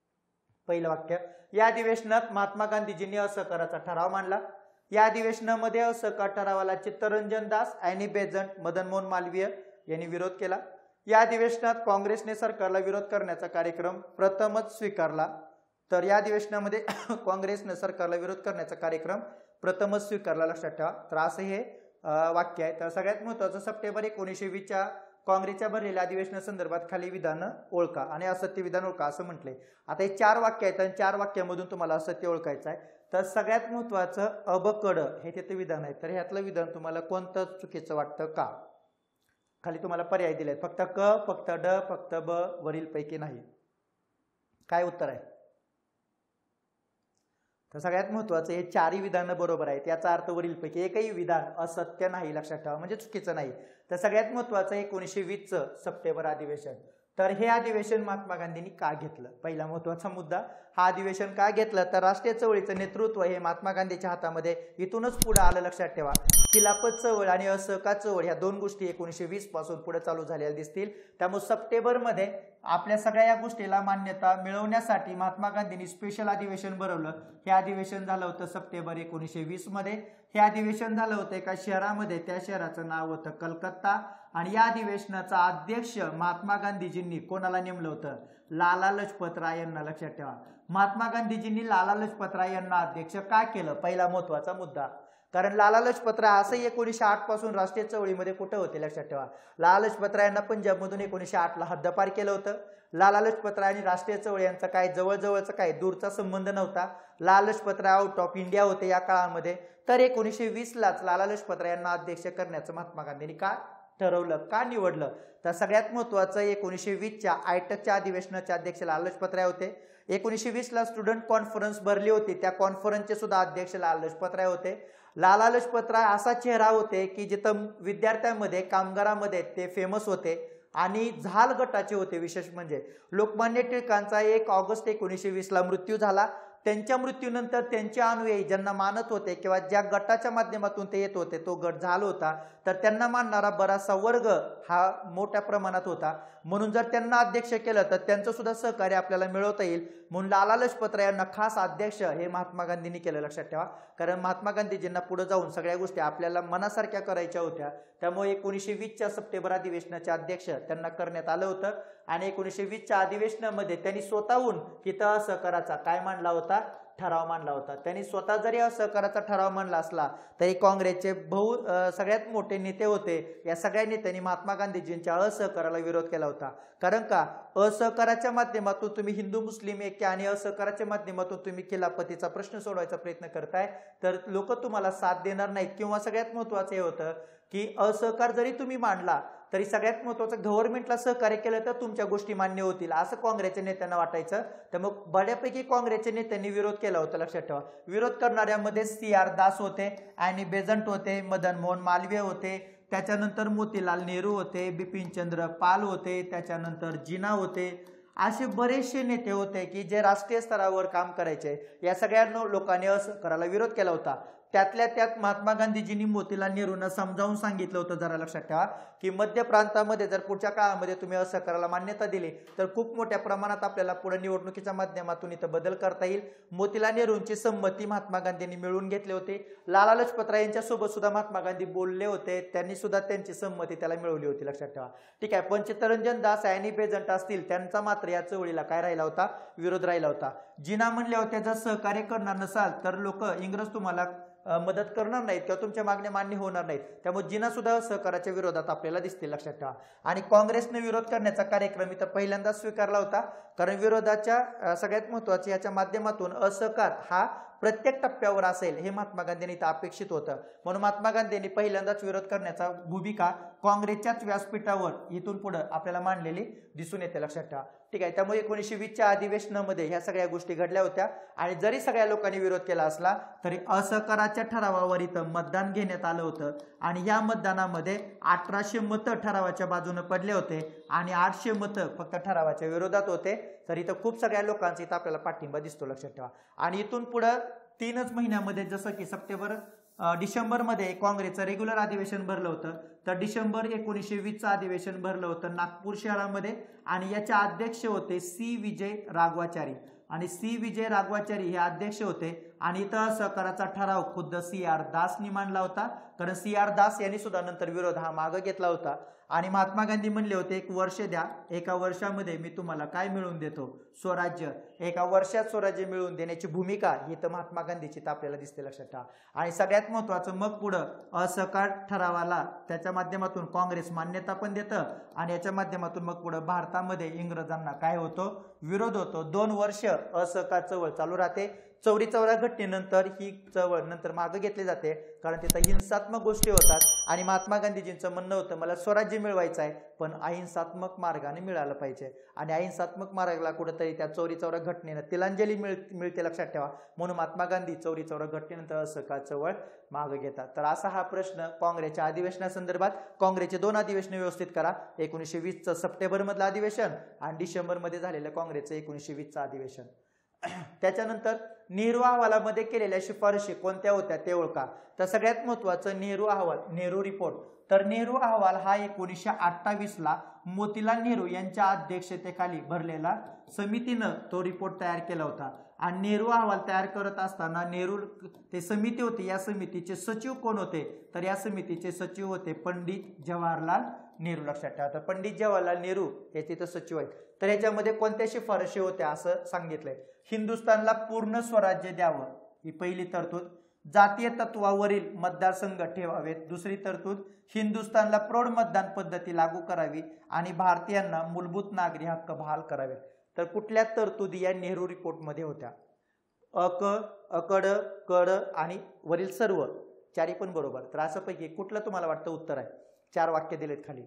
पहिलं वाक्य, या अधिवेशनात महात्मा गांधीजींनी असहकाराचा ठराव मांडला. या अधिवेशनामध्ये असहकार ठरावाला चित्तरंजन दास, ॲनी बेझंट, मदन मोहन मालवीय यांनी विरोध केला. या अधिवेशनात काँग्रेसने सरकारला विरोध करण्याचा कार्यक्रम प्रथमच स्वीकारला. तर या अधिवेशनामध्ये काँग्रेसने सरकारला विरोध करण्याचा कार्यक्रम प्रथमच स्वीकारला, लक्षात ठेवा. तर असं हे वाक्य आहे. तर सगळ्यात महत्त्वाचं, सप्टेंबर 1920च्या काँग्रेसच्या भरलेल्या अधिवेशनासंदर्भात खाली विधान ओळखा आणि असत्य विधान ओळखा असं म्हटलंय. आता हे 4 वाक्य आहेत आणि 4 वाक्यामधून तुम्हाला असत्य ओळखायचं आहे. तर सगळ्यात महत्त्वाचं अबकड हे तिथे विधान आहे. तर ह्यातलं विधान तुम्हाला कोणतं चुकीचं वाटतं का, खाली तुम्हाला पर्याय दिलेत, फक्त क, फक्त ड, फक्त ब, वरील पैकी नाही. काय उत्तर आहे, तर सगळ्यात महत्त्वाचं हे 4ही विधानं बरोबर आहेत. याचा अर्थ वरील पैकी एकही विधान असत्य नाही, लक्षात ठेवा, म्हणजे चुकीचं नाही. तर सगळ्यात महत्त्वाचं 1920चं सप्टेंबर अधिवेशन. तर हे अधिवेशन महात्मा गांधींनी का घेतलं? पहिला महत्वाचा मुद्दा, हा अधिवेशन का घेतलं तर राष्ट्रीय चळवळीचं नेतृत्व हे महात्मा गांधीच्या हातामध्ये इथूनच पुढे आलं. लक्षात ठेवा, खिलाफत चळवळ आणि असहकार चळवळ ह्या दोन गोष्टी 1920 पासून पुढे चालू झालेल्या दिसतील. त्यामुळे सप्टेंबरमध्ये आपल्या सगळ्या या गोष्टीला मान्यता मिळवण्यासाठी महात्मा गांधींनी स्पेशल अधिवेशन भरवलं. हे अधिवेशन झालं होतं सप्टेंबर 1920 मध्ये. हे अधिवेशन झालं होतं एका शहरामध्ये, त्या शहराचं नाव होतं कलकत्ता. आणि या अधिवेशनाचा अध्यक्ष महात्मा गांधीजींनी कोणाला नेमलं होतं? लाला लजपत राय यांना. लक्षात ठेवा, महात्मा गांधीजींनी लाला लजपत राय यांना अध्यक्ष का केलं? पहिला महत्वाचा मुद्दा, कारण लाला लजपत राय असंही 1908 पासून राष्ट्रीय चळवळीमध्ये कुठं होते? लक्षात ठेवा, लाला लजपत राय यांना पंजाबमधून 1908 ला हद्दपार केलं होतं. लाला लजपत राय आणि राष्ट्रीय चळवळी यांचा काय जवळजवळचा काय दूरचा संबंध नव्हता. Lala Lajpat Rai out of India होते या काळामध्ये. तर 1920 लाच लाला लजपत राय यांना अध्यक्ष करण्याचं महात्मा गांधींनी का ठरवलं, का निवडलं? तर सगळ्यात महत्वाचं 1920च्या आयटकच्या अधिवेशनाचे अध्यक्ष लाला लजपत राय होते. 1920 ला स्टुडंट कॉन्फरन्स भरली होती, त्या कॉन्फरन्सचे सुद्धा अध्यक्ष लाला लजपत राय होते. लाला लजपत राय असा चेहरा होते की जिथं विद्यार्थ्यांमध्ये कामगारांमध्ये ते फेमस होते आणि झाल गटाचे होते. विशेष म्हणजे लोकमान्य टिळकांचा 1 ऑगस्ट 1920 ला मृत्यू झाला. त्यांच्या मृत्यूनंतर त्यांचे अनुयायी ज्यांना मानत होते किंवा ज्या गटाच्या माध्यमातून ते येत होते तो गट झाला होता, तर त्यांना मानणारा बराचसा वर्ग हा मोठ्या प्रमाणात होता. म्हणून जर त्यांना अध्यक्ष केलं तर त्यांचं सुद्धा सहकार्य आपल्याला मिळवता येईल. म्हणून लाला लजपत राय यांना खास अध्यक्ष हे महात्मा गांधींनी केलं. लक्षात ठेवा, कारण महात्मा गांधीजींना पुढे जाऊन सगळ्या गोष्टी आपल्याला मनासारख्या करायच्या होत्या. त्यामुळे 1920च्या सप्टेंबर अधिवेशनाचे अध्यक्ष त्यांना करण्यात आलं होतं. आणि 1920च्या अधिवेशनामध्ये त्यांनी स्वतःहून इथं असहकाराचा काय मांडला होता? ठराव मांडला होता. त्यांनी स्वतः जरी असहकाराचा ठराव मांडला असला तरी काँग्रेसचे सगळ्यात मोठे नेते होते, या सगळ्या नेत्यांनी महात्मा गांधीजींच्या असहकाराला विरोध केला होता. कारण का? असहकाराच्या माध्यमातून तुम्ही हिंदू मुस्लिम ऐक्य आणि असहकाराच्या माध्यमातून तुम्ही खिलाफतीचा प्रश्न सोडवायचा प्रयत्न करताय तर लोक तुम्हाला साथ देणार नाहीत. किंवा सगळ्यात महत्वाचं हे होतं की असहकार जरी तुम्ही मांडला तरी सगळ्यात महत्वाचं गव्हर्नमेंटला सहकार्य केलं तर तुमच्या गोष्टी मान्य होतील, असं काँग्रेसच्या नेत्यांना वाटायचं. त्यामुळे बऱ्यापैकी काँग्रेसच्या नेत्यांनी विरोध केला होता. लक्षात ठेवा, विरोध करणाऱ्यामध्ये CR दास होते, ॲनी बेझंट होते, मदन मोहन मालवीय होते, त्याच्यानंतर मोतीलाल नेहरू होते, बिपिन चंद्र पाल होते, त्याच्यानंतर जिना होते. असे बरेचसे नेते होते की जे राष्ट्रीय स्तरावर काम करायचे. या सगळ्या लोकांनी असहकाराला विरोध केला होता. त्यातल्या त्यात महात्मा गांधीजींनी मोतीलाल नेहरूंना समजावून सांगितलं होतं, जरा लक्षात ठेवा, की मध्य प्रांतामध्ये जर पुढच्या काळामध्ये तुम्ही असहकाराला मान्यता दिली तर खूप मोठ्या प्रमाणात आपल्याला पुढे निवडणुकीच्या माध्यमातून इथं बदल करता येईल. मोतीलाल नेहरूंची संमती महात्मा गांधींनी मिळवून घेतली होती. लाला लजपत राय यांच्यासोबत सुद्धा महात्मा गांधी बोलले होते, त्यांनी सुद्धा त्यांची संमती त्याला मिळवली होती. लक्षात ठेवा, ठीक आहे. पण चित्तरंजन दास, ॲनी बेझंट असतील, त्यांचा मात्र या चळवळीला काय राहिला होता? विरोध राहिला होता. जिना म्हणले होते जर सहकार्य करणार नसाल तर लोक इंग्रज तुम्हाला मदत करणार नाहीत किंवा तुमच्या मागण्या मान्य होणार नाहीत. त्यामुळे जिना सुद्धा सहकाराच्या विरोधात आपल्याला दिसतील. लक्षात ठेवा. आणि काँग्रेसने विरोध करण्याचा कार्यक्रम इथं पहिल्यांदाच स्वीकारला होता, कारण विरोधाच्या सगळ्यात महत्वाचे याच्या माध्यमातून असहकार हा प्रत्येक टप्प्यावर असेल हे महात्मा गांधींनी इथं अपेक्षित होतं. म्हणून महात्मा गांधींनी पहिल्यांदाच विरोध करण्याचा भूमिका काँग्रेसच्याच व्यासपीठावर इथून पुढे आपल्याला मांडलेली दिसून येते. लक्षात ठेवा, ठीक आहे. त्यामुळे 1920च्या अधिवेशनामध्ये ह्या सगळ्या गोष्टी घडल्या होत्या. आणि जरी सगळ्या लोकांनी विरोध केला असला तरी असहकाराच्या ठरावावर इथं मतदान घेण्यात आलं होतं. आणि या मतदानामध्ये 1800 मतं ठरावाच्या बाजूने पडले होते आणि 800 मतं फक्त ठरावाच्या विरोधात होते. तर इथं खूप सगळ्या लोकांचा इथं आपल्याला पाठिंबा दिसतो. लक्षात ठेवा. आणि इथून पुढे 3च महिन्यामध्ये, जसं की डिसेंबरमध्ये काँग्रेसचं रेग्युलर अधिवेशन भरलं होतं, तर डिसेंबर 1920चं अधिवेशन भरलं होतं नागपूर शहरामध्ये. आणि याचे अध्यक्ष होते C. विजय राघवाचारी. आणि C. विजय राघवाचारी हे अध्यक्ष होते. आणि इथं सहकाराचा ठराव खुद्द CR दासनी मांडला होता, कारण CR दास यांनी सुद्धा नंतर विरोध हा मागे घेतला होता. आणि महात्मा गांधी म्हणले होते 1 वर्ष द्या, 1 वर्षामध्ये मी तुम्हाला काय मिळवून देतो? स्वराज्य. 1 वर्षात स्वराज्य मिळवून देण्याची भूमिका ही तर महात्मा गांधीची तर आपल्याला दिसते. लक्षात ठेवा. आणि सगळ्यात महत्वाचं मग पुढं असहकार ठरावाला त्याच्या माध्यमातून काँग्रेस मान्यता पण देतं आणि याच्या माध्यमातून मग पुढं भारतामध्ये इंग्रजांना काय होतो? विरोध होतो. 2 वर्ष असहकार चळवळ चालू राहते. चौरी चौरा घटनेनंतर ही चळवळ नंतर मागे घेतली जाते, कारण तिथं हिंसात्मक गोष्टी होतात आणि महात्मा गांधीजींचं म्हणणं होतं मला स्वराज्य मिळवायचं आहे पण अहिंसात्मक मार्गाने मिळालं पाहिजे, आणि अहिंसात्मक मार्गाला कुठेतरी त्या चौरी चौरा घटनेनं तिलांजली मिळते लक्षात ठेवा. म्हणून महात्मा गांधी चौरी चौरा घटनेनंतर असं का चळवळ मागे घेतात. तर असा हा प्रश्न काँग्रेसच्या अधिवेशनासंदर्भात. काँग्रेसचे 2 अधिवेशन व्यवस्थित करा, 1920चं सप्टेंबर मधलं अधिवेशन आणि डिसेंबर मध्ये झालेलं काँग्रेसचं 1920चं अधिवेशन. त्याच्यानंतर नेहरू अहवालामध्ये केलेल्या शिफारशी कोणत्या होत्या ते ओळखा. तर सगळ्यात महत्वाचं नेहरू अहवाल, नेहरू रिपोर्ट. तर नेहरू अहवाल हा 1928ला मोतीलाल नेहरू यांच्या अध्यक्षतेखाली भरलेला समितीनं तो रिपोर्ट तयार केला होता. आणि नेहरू अहवाल तयार करत असताना नेहरू ते समिती होती, या समितीचे सचिव कोण होते तर या समितीचे सचिव होते पंडित जवाहरलाल नेहरू. लक्षात ठेवा. तर पंडित जवाहरलाल नेहरू हे तिथं सचिव आहेत. तर याच्यामध्ये कोणत्या शिफारशी होत्या असं सांगितलंय. हिंदुस्थानला पूर्ण स्वराज्य द्यावं ही पहिली तरतूद. जातीय तत्वावरील मतदारसंघ ठेवावेत दुसरी तरतूद. हिंदुस्थानला प्रौढ मतदान पद्धती लागू करावी आणि भारतीयांना मूलभूत नागरी हक्क बहाल करावेत. तर कुठल्या तरतुदी या नेहरू रिपोर्ट मध्ये होत्या? अकड कड आणि वरील सर्व चारी पण बरोबर. तर असं पैकी कुठलं तुम्हाला वाटतं उत्तर आहे? 4 वाक्य दिलेत खाली,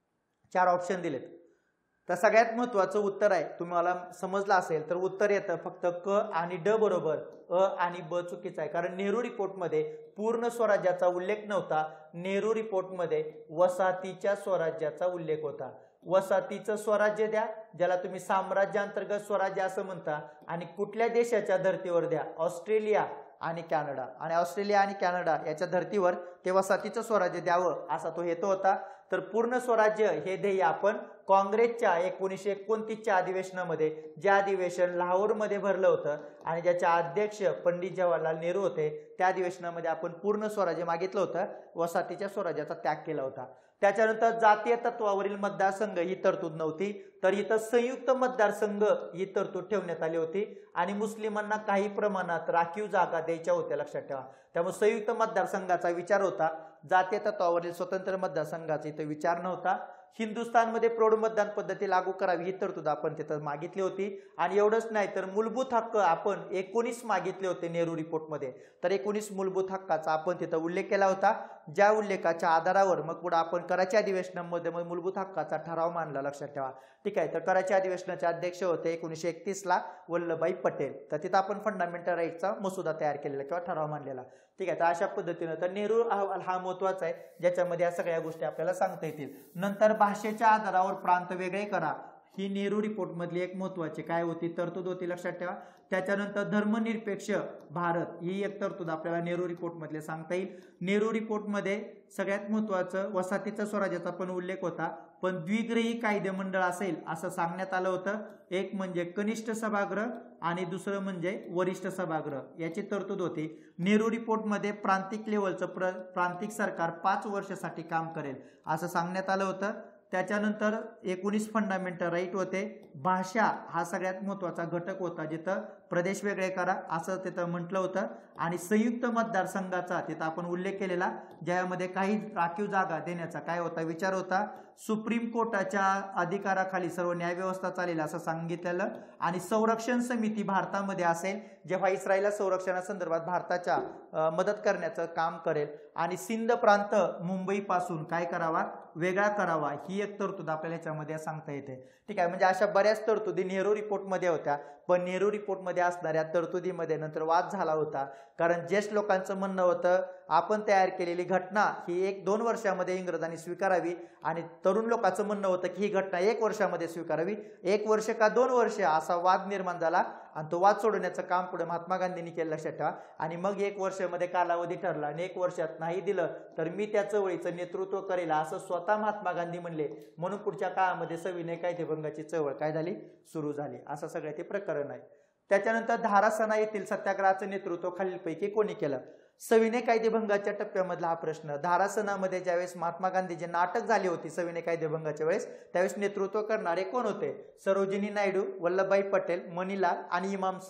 4 ऑप्शन दिलेत. तर सगळ्यात महत्वाचं उत्तर आहे, तुम्हाला समजलं असेल तर उत्तर येतं फक्त क आणि ड बरोबर, अ आणि ब चुकीचं आहे. कारण नेहरू रिपोर्टमध्ये पूर्ण स्वराज्याचा उल्लेख नव्हता, नेहरू रिपोर्टमध्ये वसाहतीच्या स्वराज्याचा उल्लेख होता. वसाहतीचं स्वराज्य द्या, ज्याला तुम्ही साम्राज्यांतर्गत स्वराज्य असं म्हणता, आणि कुठल्या देशाच्या धर्तीवर द्या? ऑस्ट्रेलिया आणि कॅनडा. आणि ऑस्ट्रेलिया आणि कॅनडा याच्या धर्तीवर ते वसाहतीचं स्वराज्य द्यावं असा तो हेतू होता. तर पूर्ण स्वराज्य हे ध्येय आपण काँग्रेसच्या 1929च्या अधिवेशनामध्ये, जे अधिवेशन लाहोरमध्ये भरलं होतं आणि ज्याचे अध्यक्ष पंडित जवाहरलाल नेहरू होते, त्या अधिवेशनामध्ये आपण पूर्ण स्वराज्य मागितलं होतं, वसाहतीच्या स्वराज्याचा त्याग केला होता. त्याच्यानंतर जातीय तत्वावरील मतदारसंघ ही तरतूद नव्हती, तर इथं संयुक्त मतदारसंघ ही तरतूद ठेवण्यात आली होती आणि मुस्लिमांना काही प्रमाणात राखीव जागा द्यायच्या होत्या लक्षात ठेवा. त्यामुळे संयुक्त मतदारसंघाचा विचार होता, जातीय तत्वावरील स्वतंत्र मतदारसंघाचा इथं विचार नव्हता. हिंदुस्थानमध्ये प्रौढ मतदान पद्धती लागू करावी ही तरतूद आपण तिथं मागितली होती. आणि एवढंच नाही तर मूलभूत हक्क आपण 19 मागितले होते नेहरू रिपोर्टमध्ये. तर 19 मूलभूत हक्काचा आपण तिथं उल्लेख केला होता, ज्या उल्लेखाच्या आधारावर मग पुढे आपण कराची अधिवेशनामध्ये मग मूलभूत हक्काचा ठराव मांडला लक्षात ठेवा. ठीक आहे. तर कराची अधिवेशनाचे अध्यक्ष होते 1931ला वल्लभभाई पटेल. तर तिथं आपण फंडामेंटल राईटचा मसुदा तयार केलेला किंवा ठराव मांडलेला. ठीक आहे. तर अशा पद्धतीनं तर नेहरू अहवाल हा महत्वाचा आहे, ज्याच्यामध्ये या सगळ्या गोष्टी आपल्याला सांगता येतील. नंतर भाषेच्या आधारावर प्रांत वेगळे करा ही नेहरू रिपोर्ट मधली एक महत्वाची काय होती तरतूद होती लक्षात ठेवा. त्याच्यानंतर धर्मनिरपेक्ष भारत ही एक तरतूद आपल्याला नेहरू रिपोर्ट मधले सांगता येईल. नेहरू रिपोर्ट मध्ये सगळ्यात महत्वाचं वसाहतीचा स्वराज्याचा पण उल्लेख होता, पण द्विग्रही कायदेमंडळ असेल असं सांगण्यात आलं होतं. एक म्हणजे कनिष्ठ सभागृह आणि दुसरं म्हणजे वरिष्ठ सभागृह याची तरतूद होती. नेहरू रिपोर्ट मध्ये प्रांतिक लेवलचं प्रांतिक सरकार 5 वर्षासाठी काम करेल असं सांगण्यात आलं होतं. त्याच्यानंतर 19 फंडामेंटल राईट होते. भाषा हा सगळ्यात महत्वाचा घटक होता, जिथं प्रदेश वेगळे करा असं तिथं म्हटलं होतं. आणि संयुक्त मतदारसंघाचा तिथं आपण उल्लेख केलेला, ज्यामध्ये काही राखीव जागा देण्याचा काय होता विचार होता. सुप्रीम कोर्टाच्या अधिकाराखाली सर्व न्यायव्यवस्था चालेल असं सांगितलेलं. आणि संरक्षण समिती भारतामध्ये असेल, जेव्हा इस्रायलला संरक्षणासंदर्भात भारताच्या मदत करण्याचं काम करेल. आणि सिंध प्रांत मुंबईपासून काय करावा वेगळा करावा ही एक तरतूद आपल्याला याच्यामध्ये सांगता येते. ठीक आहे. म्हणजे अशा बऱ्याच तरतुदी नेहरू रिपोर्टमध्ये होत्या, पण नेहरू रिपोर्टमध्ये असणाऱ्या तरतुदीमध्ये नंतर वाद झाला होता. कारण ज्येष्ठ लोकांचं म्हणणं होतं आपण तयार केलेली घटना ही 1-2 वर्षामध्ये इंग्रजांनी स्वीकारावी, आणि तरुण लोकांचं म्हणणं होतं की ही घटना 1 वर्षामध्ये स्वीकारावी. 1 वर्ष का 2 वर्ष असा वाद निर्माण झाला आणि तो वाद सोडवण्याचं काम पुढे महात्मा गांधींनी केलं लक्षात ठेवा. आणि मग 1 वर्षामध्ये कालावधी ठरला आणि 1 वर्षात नाही दिलं तर मी त्या चळवळीचं नेतृत्व करेल असं स्वतः महात्मा गांधी म्हणले. म्हणून पुढच्या काळामध्ये सविनय कायदेभंगाची चळवळ काय झाली सुरू झाली. असं सगळं ते प्रकरण आहे. त्याच्यानंतर धारासना येथील सत्याग्रहाचं नेतृत्व खालीलपैकी कोणी केलं? सविनय कायदेभंगाच्या टप्प्यामधला हा प्रश्न. धारासनामध्ये ज्यावेळेस महात्मा गांधीजींना अटक झाली होती सविनय कायदेभंगाच्या वेळेस, त्यावेळेस नेतृत्व करणारे कोण होते? सरोजिनी नायडू, वल्लभभाई पटेल, मणिलाल आणि इमाम साहब.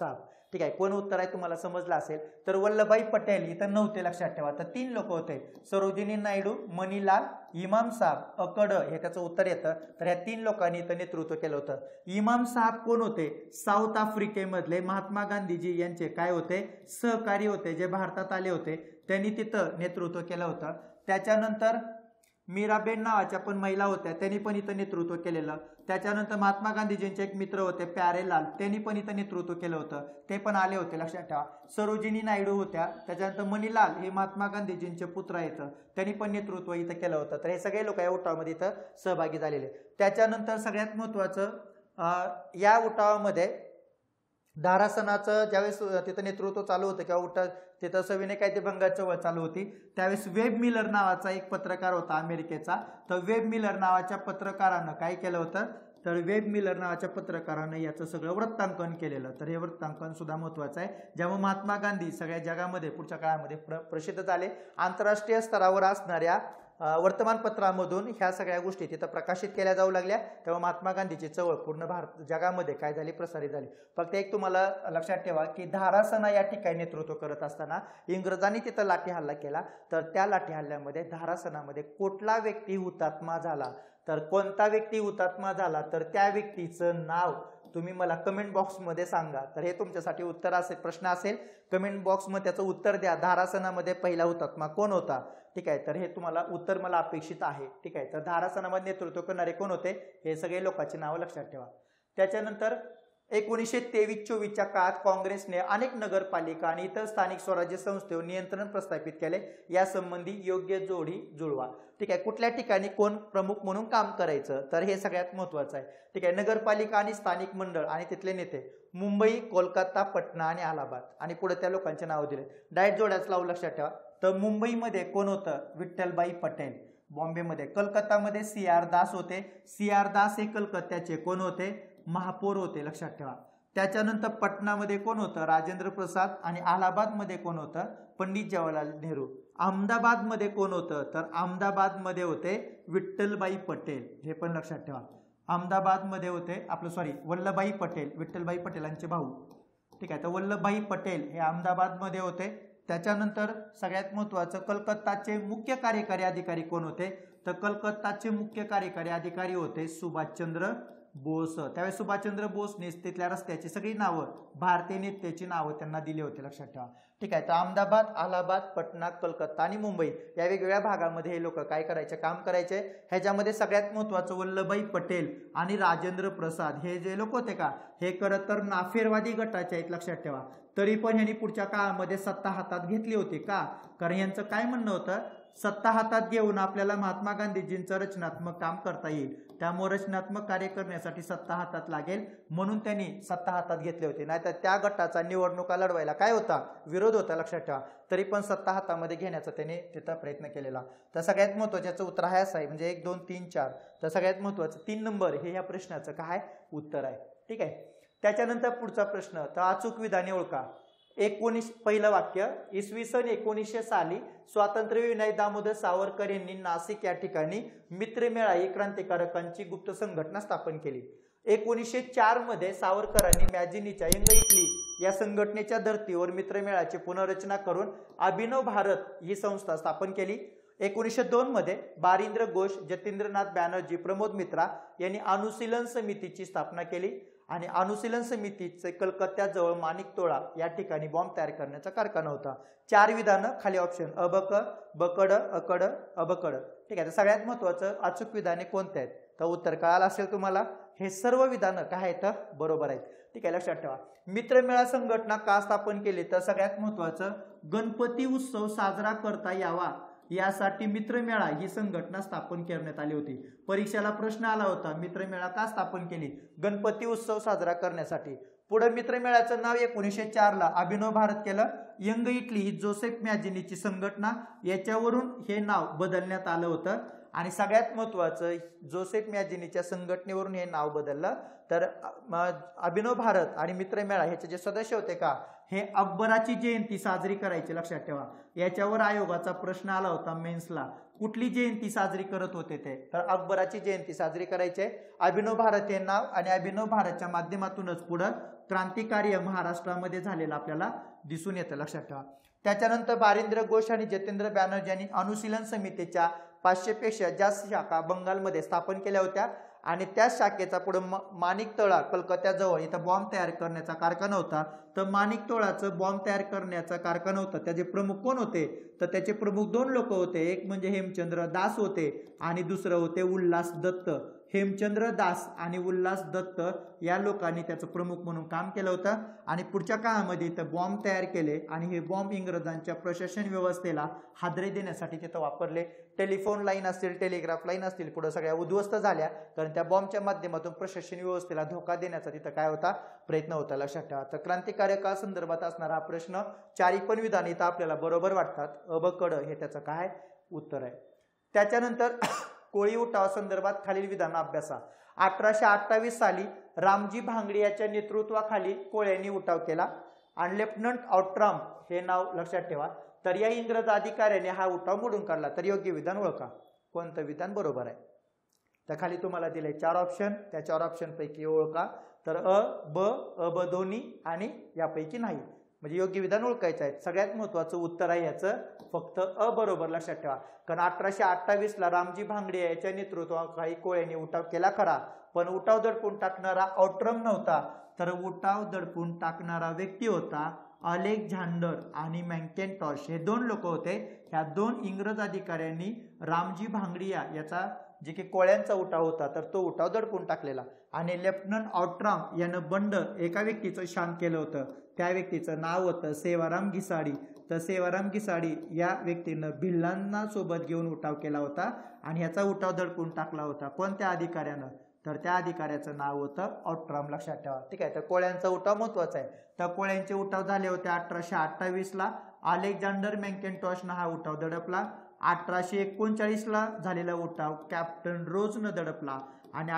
ठीक आहे, कोण उत्तर आहे तुम्हाला समजलं असेल. तर वल्लभभाई पटेल इथं नव्हते, लक्षात ठेवा. तर 3 लोक होते, सरोजिनी नायडू, मणिलाल, इमाम साहब, अकड, हे त्याचं उत्तर येतं. तर ह्या 3 लोकांनी इथं नेतृत्व केलं होतं. इमाम साहब कोण होते? साऊथ आफ्रिकेमधले महात्मा गांधीजी यांचे काय होते? सहकारी होते, जे भारतात आले होते. त्यांनी तिथं नेतृत्व केलं होतं. त्याच्यानंतर मीराबेन नावाच्या पण महिला होत्या, त्यांनी पण इथं नेतृत्व केलेलं. त्याच्यानंतर महात्मा गांधीजींचे एक मित्र होते प्यारेलाल, त्यांनी पण इथं नेतृत्व केलं होतं, ते पण आले होते, लक्षात ठेवा. सरोजिनी नायडू होत्या. त्याच्यानंतर मणिलाल हे महात्मा गांधीजींचे पुत्र आहेत, त्यांनी पण नेतृत्व इथं केलं होतं. तर हे सगळे लोक या उठावामध्ये इथं सहभागी झालेले. त्याच्यानंतर सगळ्यात महत्वाचं या उठावामध्ये धारासनाचं ज्यावेळेस तिथं नेतृत्व चालू होतं किंवा तिथं सविनय कायदेभंगाची चळवळ चालू होती, त्यावेळेस वेब मिलर नावाचा एक पत्रकार होता अमेरिकेचा. तर वेब मिलर नावाच्या पत्रकारानं काय केलं होतं? तर वेब मिलर नावाच्या पत्रकारानं याचं सगळं वृत्तांकन केलेलं. तर हे वृत्तांकन सुद्धा महत्वाचं आहे, ज्यामुळे महात्मा गांधी सगळ्या जगामध्ये पुढच्या काळामध्ये प्रसिद्ध झाले. आंतरराष्ट्रीय स्तरावर असणाऱ्या वर्तमानपत्रामधून ह्या सगळ्या गोष्टी तिथं प्रकाशित केल्या जाऊ लागल्या. तेव्हा महात्मा गांधीची चळवळ पूर्ण भारत जगामध्ये काय झाली? प्रसारित झाली. फक्त एक तुम्हाला लक्षात ठेवा की धारासना या ठिकाणी नेतृत्व करत असताना इंग्रजांनी तिथं लाठी हल्ला केला. तर त्या लाठी हल्ल्यामध्ये धारासनामध्ये कुठला व्यक्ती हुतात्मा झाला? तर कोणता व्यक्ती हुतात्मा झाला? तर त्या व्यक्तीचं नाव तुम्ही मला कमेंट बॉक्समध्ये सांगा. तर हे तुमच्यासाठी उत्तर असेल, प्रश्न असेल, कमेंट बॉक्समध्ये त्याचं उत्तर द्या. धारासनामध्ये पहिला हुतात्मा कोण होता? ठीक आहे, तर हे तुम्हाला उत्तर मला अपेक्षित आहे. ठीक आहे, तर धारासनामध्ये नेतृत्व करणारे कोण होते? हे सगळे लोकांची नावं लक्षात ठेवा. त्याच्यानंतर 1923-24च्या काळात काँग्रेसने अनेक नगरपालिका आणि इतर स्थानिक स्वराज्य संस्थेवर नियंत्रण प्रस्थापित केले. यासंबंधी योग्य जोडी जुळवा. ठीक आहे, कुठल्या ठिकाणी कोण प्रमुख म्हणून काम करायचं? तर हे सगळ्यात महत्वाचं आहे. ठीक आहे, नगरपालिका आणि स्थानिक मंडळ आणि तिथले नेते मुंबई, कोलकाता, पटना आणि अलाहाबाद, आणि पुढे त्या लोकांचे नाव दिले. डायरेक्ट जोड्याच लावून लक्षात ठेवा. तर मुंबईमध्ये कोण होतं? विठ्ठलभाई पटेल. बॉम्बेमध्ये, कलकत्तामध्ये CR दास होते. CR दास हे कलकत्त्याचे कोण होते? महापौर होते, लक्षात ठेवा. त्याच्यानंतर पटनामध्ये कोण होतं? राजेंद्र प्रसाद. आणि अलाहाबादमध्ये कोण होतं? पंडित जवाहरलाल नेहरू. अहमदाबादमध्ये कोण होतं? तर अहमदाबादमध्ये होते विठ्ठलभाई पटेल, हे पण लक्षात ठेवा. अहमदाबादमध्ये होते वल्लभभाई पटेल, विठ्ठलभाई पटेलांचे भाऊ. ठीक आहे, तर वल्लभभाई पटेल हे अहमदाबादमध्ये होते. त्याच्यानंतर सगळ्यात महत्वाचं, कलकत्ताचे मुख्य कार्यकारी अधिकारी कोण होते? तर कलकत्ताचे मुख्य कार्यकारी अधिकारी होते सुभाषचंद्र बोस. त्यावेळेस सुभाषचंद्र बोसने तिथल्या रस्त्याची सगळी नावं, भारतीय नेत्याची नावं त्यांना दिली होती, लक्षात ठेवा. ठीक आहे, तर अहमदाबाद, अलाहाबाद, पटना, कलकत्ता आणि मुंबई या वेगवेगळ्या भागामध्ये हे लोक काय करायचे? काम करायचे. ह्याच्यामध्ये सगळ्यात महत्वाचं वल्लभभाई पटेल आणि राजेंद्र प्रसाद हे जे लोक होते का, हे खरं तर नाफेरवादी गटाचे आहेत, लक्षात ठेवा. तरी पण यांनी पुढच्या काळामध्ये सत्ता हातात घेतली होती. का? कारण यांचं काय म्हणणं होतं? सत्ता हातात घेऊन आपल्याला महात्मा गांधीजींचं रचनात्मक काम करता येईल, त्यामुळे रचनात्मक कार्य करण्यासाठी सत्ता हातात लागेल, म्हणून त्यांनी सत्ता हातात घेतली होती. नाहीतर त्या गटाचा निवडणुका लढवायला काय होता? विरोध होता, लक्षात ठेवा. तरी पण सत्ता हातामध्ये घेण्याचा त्यांनी तिथं प्रयत्न केलेला. तर सगळ्यात महत्वाचं उत्तर आहे असं आहे, म्हणजे 1 2 3 4. तर सगळ्यात महत्वाचं 3 नंबर हे या प्रश्नाचं काय उत्तर आहे. ठीक आहे, त्याच्यानंतर पुढचा प्रश्न, तर अचूक विधाने ओळखा. पहिलं वाक्य, इसवी सन 1900 साली स्वातंत्र्य विनायक दामोदर सावरकर यांनी नाशिक या ठिकाणी मित्रमेळा ही क्रांतिकारकांची गुप्त संघटना स्थापन केली. 1904 मध्ये सावरकरांनी मॅजिनीच्या यंग इटली या संघटनेच्या धर्तीवर मित्रमेळाची पुनर्रचना करून अभिनव भारत ही संस्था स्थापन केली. 1902 मध्ये बारिंद्र घोष, जतींद्रनाथ बॅनर्जी, प्रमोद मित्रा यांनी अनुशीलन समितीची स्थापना केली. आणि अनुशीलन समितीचे कलकत्त्याजवळ माणिकतोळा या ठिकाणी बॉम्ब तयार करण्याचा कारखाना होता. 4 विधानं खाली ऑप्शन, अबक, बकड, अकड, अबकड. ठीक आहे, तर सगळ्यात महत्वाचं अचूक विधाने कोणते आहेत? तर उत्तर कळालं असेल तुम्हाला. हे सर्व विधानं काय आहेत? बरोबर आहेत. ठीक आहे, लक्षात ठेवा. मित्रमेळा संघटना का स्थापन केली? तर सगळ्यात महत्वाचं, गणपती उत्सव साजरा करता यावा यासाठी मित्रमेळा ही संघटना स्थापन करण्यात आली होती. परीक्षेला प्रश्न आला होता, मित्रमेळा का स्थापन केली? गणपती उत्सव साजरा करण्यासाठी. पुढे मित्रमेळाचं नाव 1904 ला अभिनव भारत केलं. यंग इटली ही जोसेफ मॅजिनीची संघटना, याच्यावरून हे नाव बदलण्यात आलं होतं. आणि सगळ्यात महत्वाचं, जोसेफ मॅजिनीच्या संघटनेवरून हे नाव बदललं. तर अभिनव भारत आणि मित्रमेळा ह्याचे जे सदस्य होते का, हे अकबराची जयंती साजरी करायची, लक्षात ठेवा. याच्यावर आयोगाचा प्रश्न आला होता मेन्सला. कुठली जयंती साजरी करत होते ते, तर अकबराची जयंती साजरी करायची आहे. अभिनव भारत हे नाव आणि अभिनव भारतच्या माध्यमातूनच पुढं क्रांतिकार्य महाराष्ट्रामध्ये झालेलं आपल्याला दिसून येतं, लक्षात ठेवा. त्याच्यानंतर बारिंद्र घोष आणि जितेंद्र बॅनर्जी यांनी अनुशीलन समितीच्या 500 पेक्षा जास्त शाखा बंगालमध्ये स्थापन केल्या होत्या आणि त्या शाखेचा पुढे माणिकतळा कलकत्त्याजवळ इथं बॉम्ब तयार करण्याचा कारखाना होता. तर माणिकतळाचं बॉम्ब तयार करण्याचा कारखाना होता, त्याचे प्रमुख कोण होते, तर त्याचे प्रमुख 2 लोक होते. एक म्हणजे हेमचंद्र दास होते आणि दुसरं होते उल्हास दत्त. हेमचंद्र दास आणि उल्हास दत्त या लोकांनी त्याचं प्रमुख म्हणून काम केलं होतं आणि पुढच्या काळामध्ये इथं बॉम्ब तयार केले आणि हे बॉम्ब इंग्रजांच्या प्रशासन व्यवस्थेला हादरे देण्यासाठी तिथं वापरले. टेलिफोन लाईन असतील, टेलिग्राफ लाईन असतील, पुढे सगळ्या उद्ध्वस्त झाल्या, कारण त्या बॉम्बच्या माध्यमातून प्रशासन व्यवस्थेला धोका देण्याचा तिथं काय होता, प्रयत्न होता, लक्षात ठेवा. तर क्रांतिकार्य काळ संदर्भात असणारा हा प्रश्न 4 पण विधान इथं आपल्याला बरोबर वाटतात. अबकड हे त्याचं काय उत्तर आहे. त्याच्यानंतर कोळी उठावा संदर्भात खालील विधान अभ्यासा. 1828 साली रामजी भांगडी याच्या नेतृत्वाखाली कोळ्यांनी उठाव केला आणि लेफ्टनंट ऑट्रम हे नाव लक्षात ठेवा. तर या इंग्रज अधिकाऱ्याने हा उठाव मोडून काढला. तर योग्य विधान ओळखा, कोणतं विधान बरोबर आहे. तर खाली तुम्हाला दिले 4 ऑप्शन, त्या 4 ऑप्शन पैकी ओळखा. तर अ, ब दोन्ही आणि यापैकी नाही, म्हणजे योग्य विधान ओळखायचं आहे. सगळ्यात महत्वाचं उत्तर आहे याचं फक्त अ बरोबर, लक्षात ठेवा. कारण 1828 ला रामजी भांगडे याच्या नेतृत्वाखाली कोळ्यांनी उठाव केला खरा, पण उठाव दडपून टाकणारा ऑट्रम नव्हता, तर उठाव दडपून टाकणारा व्यक्ती होता अलेक्झांडर आणि मॅकॅन्टॉश हे 2 लोक होते. ह्या 2 इंग्रज अधिकाऱ्यांनी रामजी भांगडिया याचा जे की कोळ्यांचा उठाव होता तर तो उठाव दडपून टाकलेला आणि लेफ्टनंट ऑट्रम यानं बंड एका व्यक्तीचं शांत केलं होतं. त्या व्यक्तीचं नाव होतं सेवाराम घिसाडी. तर सेवाराम घिसाडी या व्यक्तीनं भिल्लांना सोबत घेऊन उठाव केला होता आणि ह्याचा उठाव दडपून टाकला होता. पण त्या अधिकाऱ्यानं, तर त्या अधिकाऱ्याचं नाव होतं ऑट्रम, लक्षात ठेवा. ठीक आहे. तर कोळ्यांचा उठाव महत्वाचा आहे. तर कोळ्यांचे उठाव झाले होते 1828 ला. अलेक्झांडर मॅकॅन्टॉशनं हा उठाव दडपला. 1839 ला झालेला उठाव कॅप्टन रोजनं दडपला आणि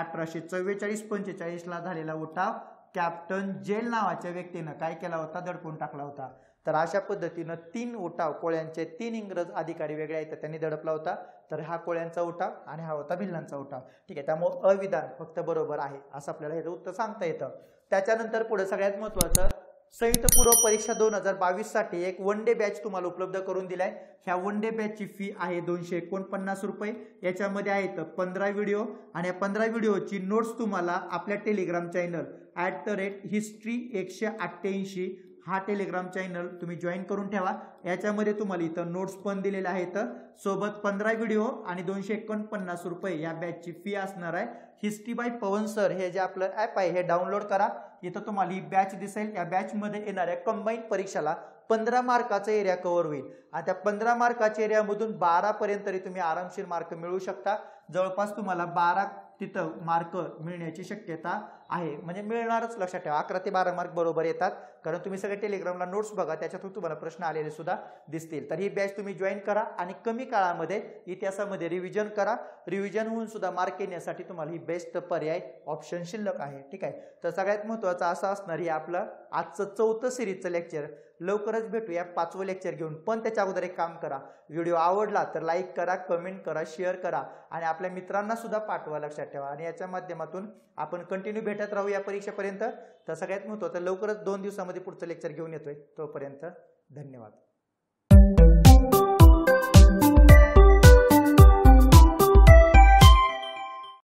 1844-45 ला झालेला उठाव कॅप्टन जेल नावाच्या व्यक्तीनं काय केला होता, दडपून टाकला होता. तर अशा पद्धतीनं 3 उठाव कोळ्यांचे 3 इंग्रज अधिकारी वेगळे आहेत त्यांनी दडपला होता. तर हा कोळ्यांचा उठाव आणि हा होता भिल्लांचा उठाव. ठीक आहे. त्यामुळे अविधान फक्त बरोबर आहे असं आपल्याला हे उत्तर सांगता येतं. त्याच्यानंतर पुढे सगळ्यात महत्वाचं संयुक्त पूर्व परीक्षा 2022 साठी एक 1 डे बॅच तुम्हाला उपलब्ध करून दिलाय. ह्या 1 डे बॅचची फी आहे 249 रुपये. याच्यामध्ये आहेत 15 व्हिडिओ आणि या 15 व्हिडिओची नोट्स तुम्हाला आपल्या टेलिग्राम चॅनल @history188 हा टेलिग्राम चॅनल तुम्ही जॉईन करून ठेवा. याच्यामध्ये तुम्हाला इथं नोट्स पण दिलेले आहेत, सोबत 15 व्हिडिओ आणि 249 रुपये या बॅचची फी असणार आहे. हिस्ट्री बाय पवन सर हे जे आपलं ॲप आहे हे डाउनलोड करा. इथं तुम्हाला ही बॅच दिसेल. या बॅचमध्ये येणाऱ्या कंबाईन परीक्षाला 15 मार्काचा एरिया कव्हर होईल आणि त्या 15 मार्काच्या एरियामधून 12 पर्यंत तरी तुम्ही आरामशीर मार्क मिळवू शकता. जवळपास तुम्हाला 12 तिथं मार्क मिळण्याची शक्यता आहे, म्हणजे मिळणारच, लक्षात ठेवा. 11 ते 12 मार्क बरोबर येतात, कारण तुम्ही सगळे टेलिग्रामला नोट्स बघा, त्याच्यातून तुम्हाला प्रश्न आलेले सुद्धा दिसतील. तर ही बॅच तुम्ही जॉईन करा आणि कमी काळामध्ये इतिहासामध्ये रिव्हिजन करा. रिव्हिजन होऊन सुद्धा मार्क येण्यासाठी तुम्हाला ही बेस्ट पर्याय ऑप्शन शिल्लक आहे. ठीक आहे. तर सगळ्यात महत्त्वाचं असं असणार हे आपलं आजचं 4थं सिरीजचं लेक्चर. लवकरच भेटूया 5वं लेक्चर घेऊन. पण त्याच्या अगोदर एक काम करा, व्हिडिओ आवडला तर लाईक करा, कमेंट करा, शेअर करा आणि आपल्या मित्रांना सुद्धा पाठवा, लक्षात ठेवा. आणि याच्या माध्यमातून आपण कंटिन्यू भेटत राहू या परीक्षेपर्यंत. तर सगळ्यात महत्त्वाचं लवकरच 2 दिवसामध्ये पुढचं लेक्चर घेऊन येतोय. तोपर्यंत धन्यवाद.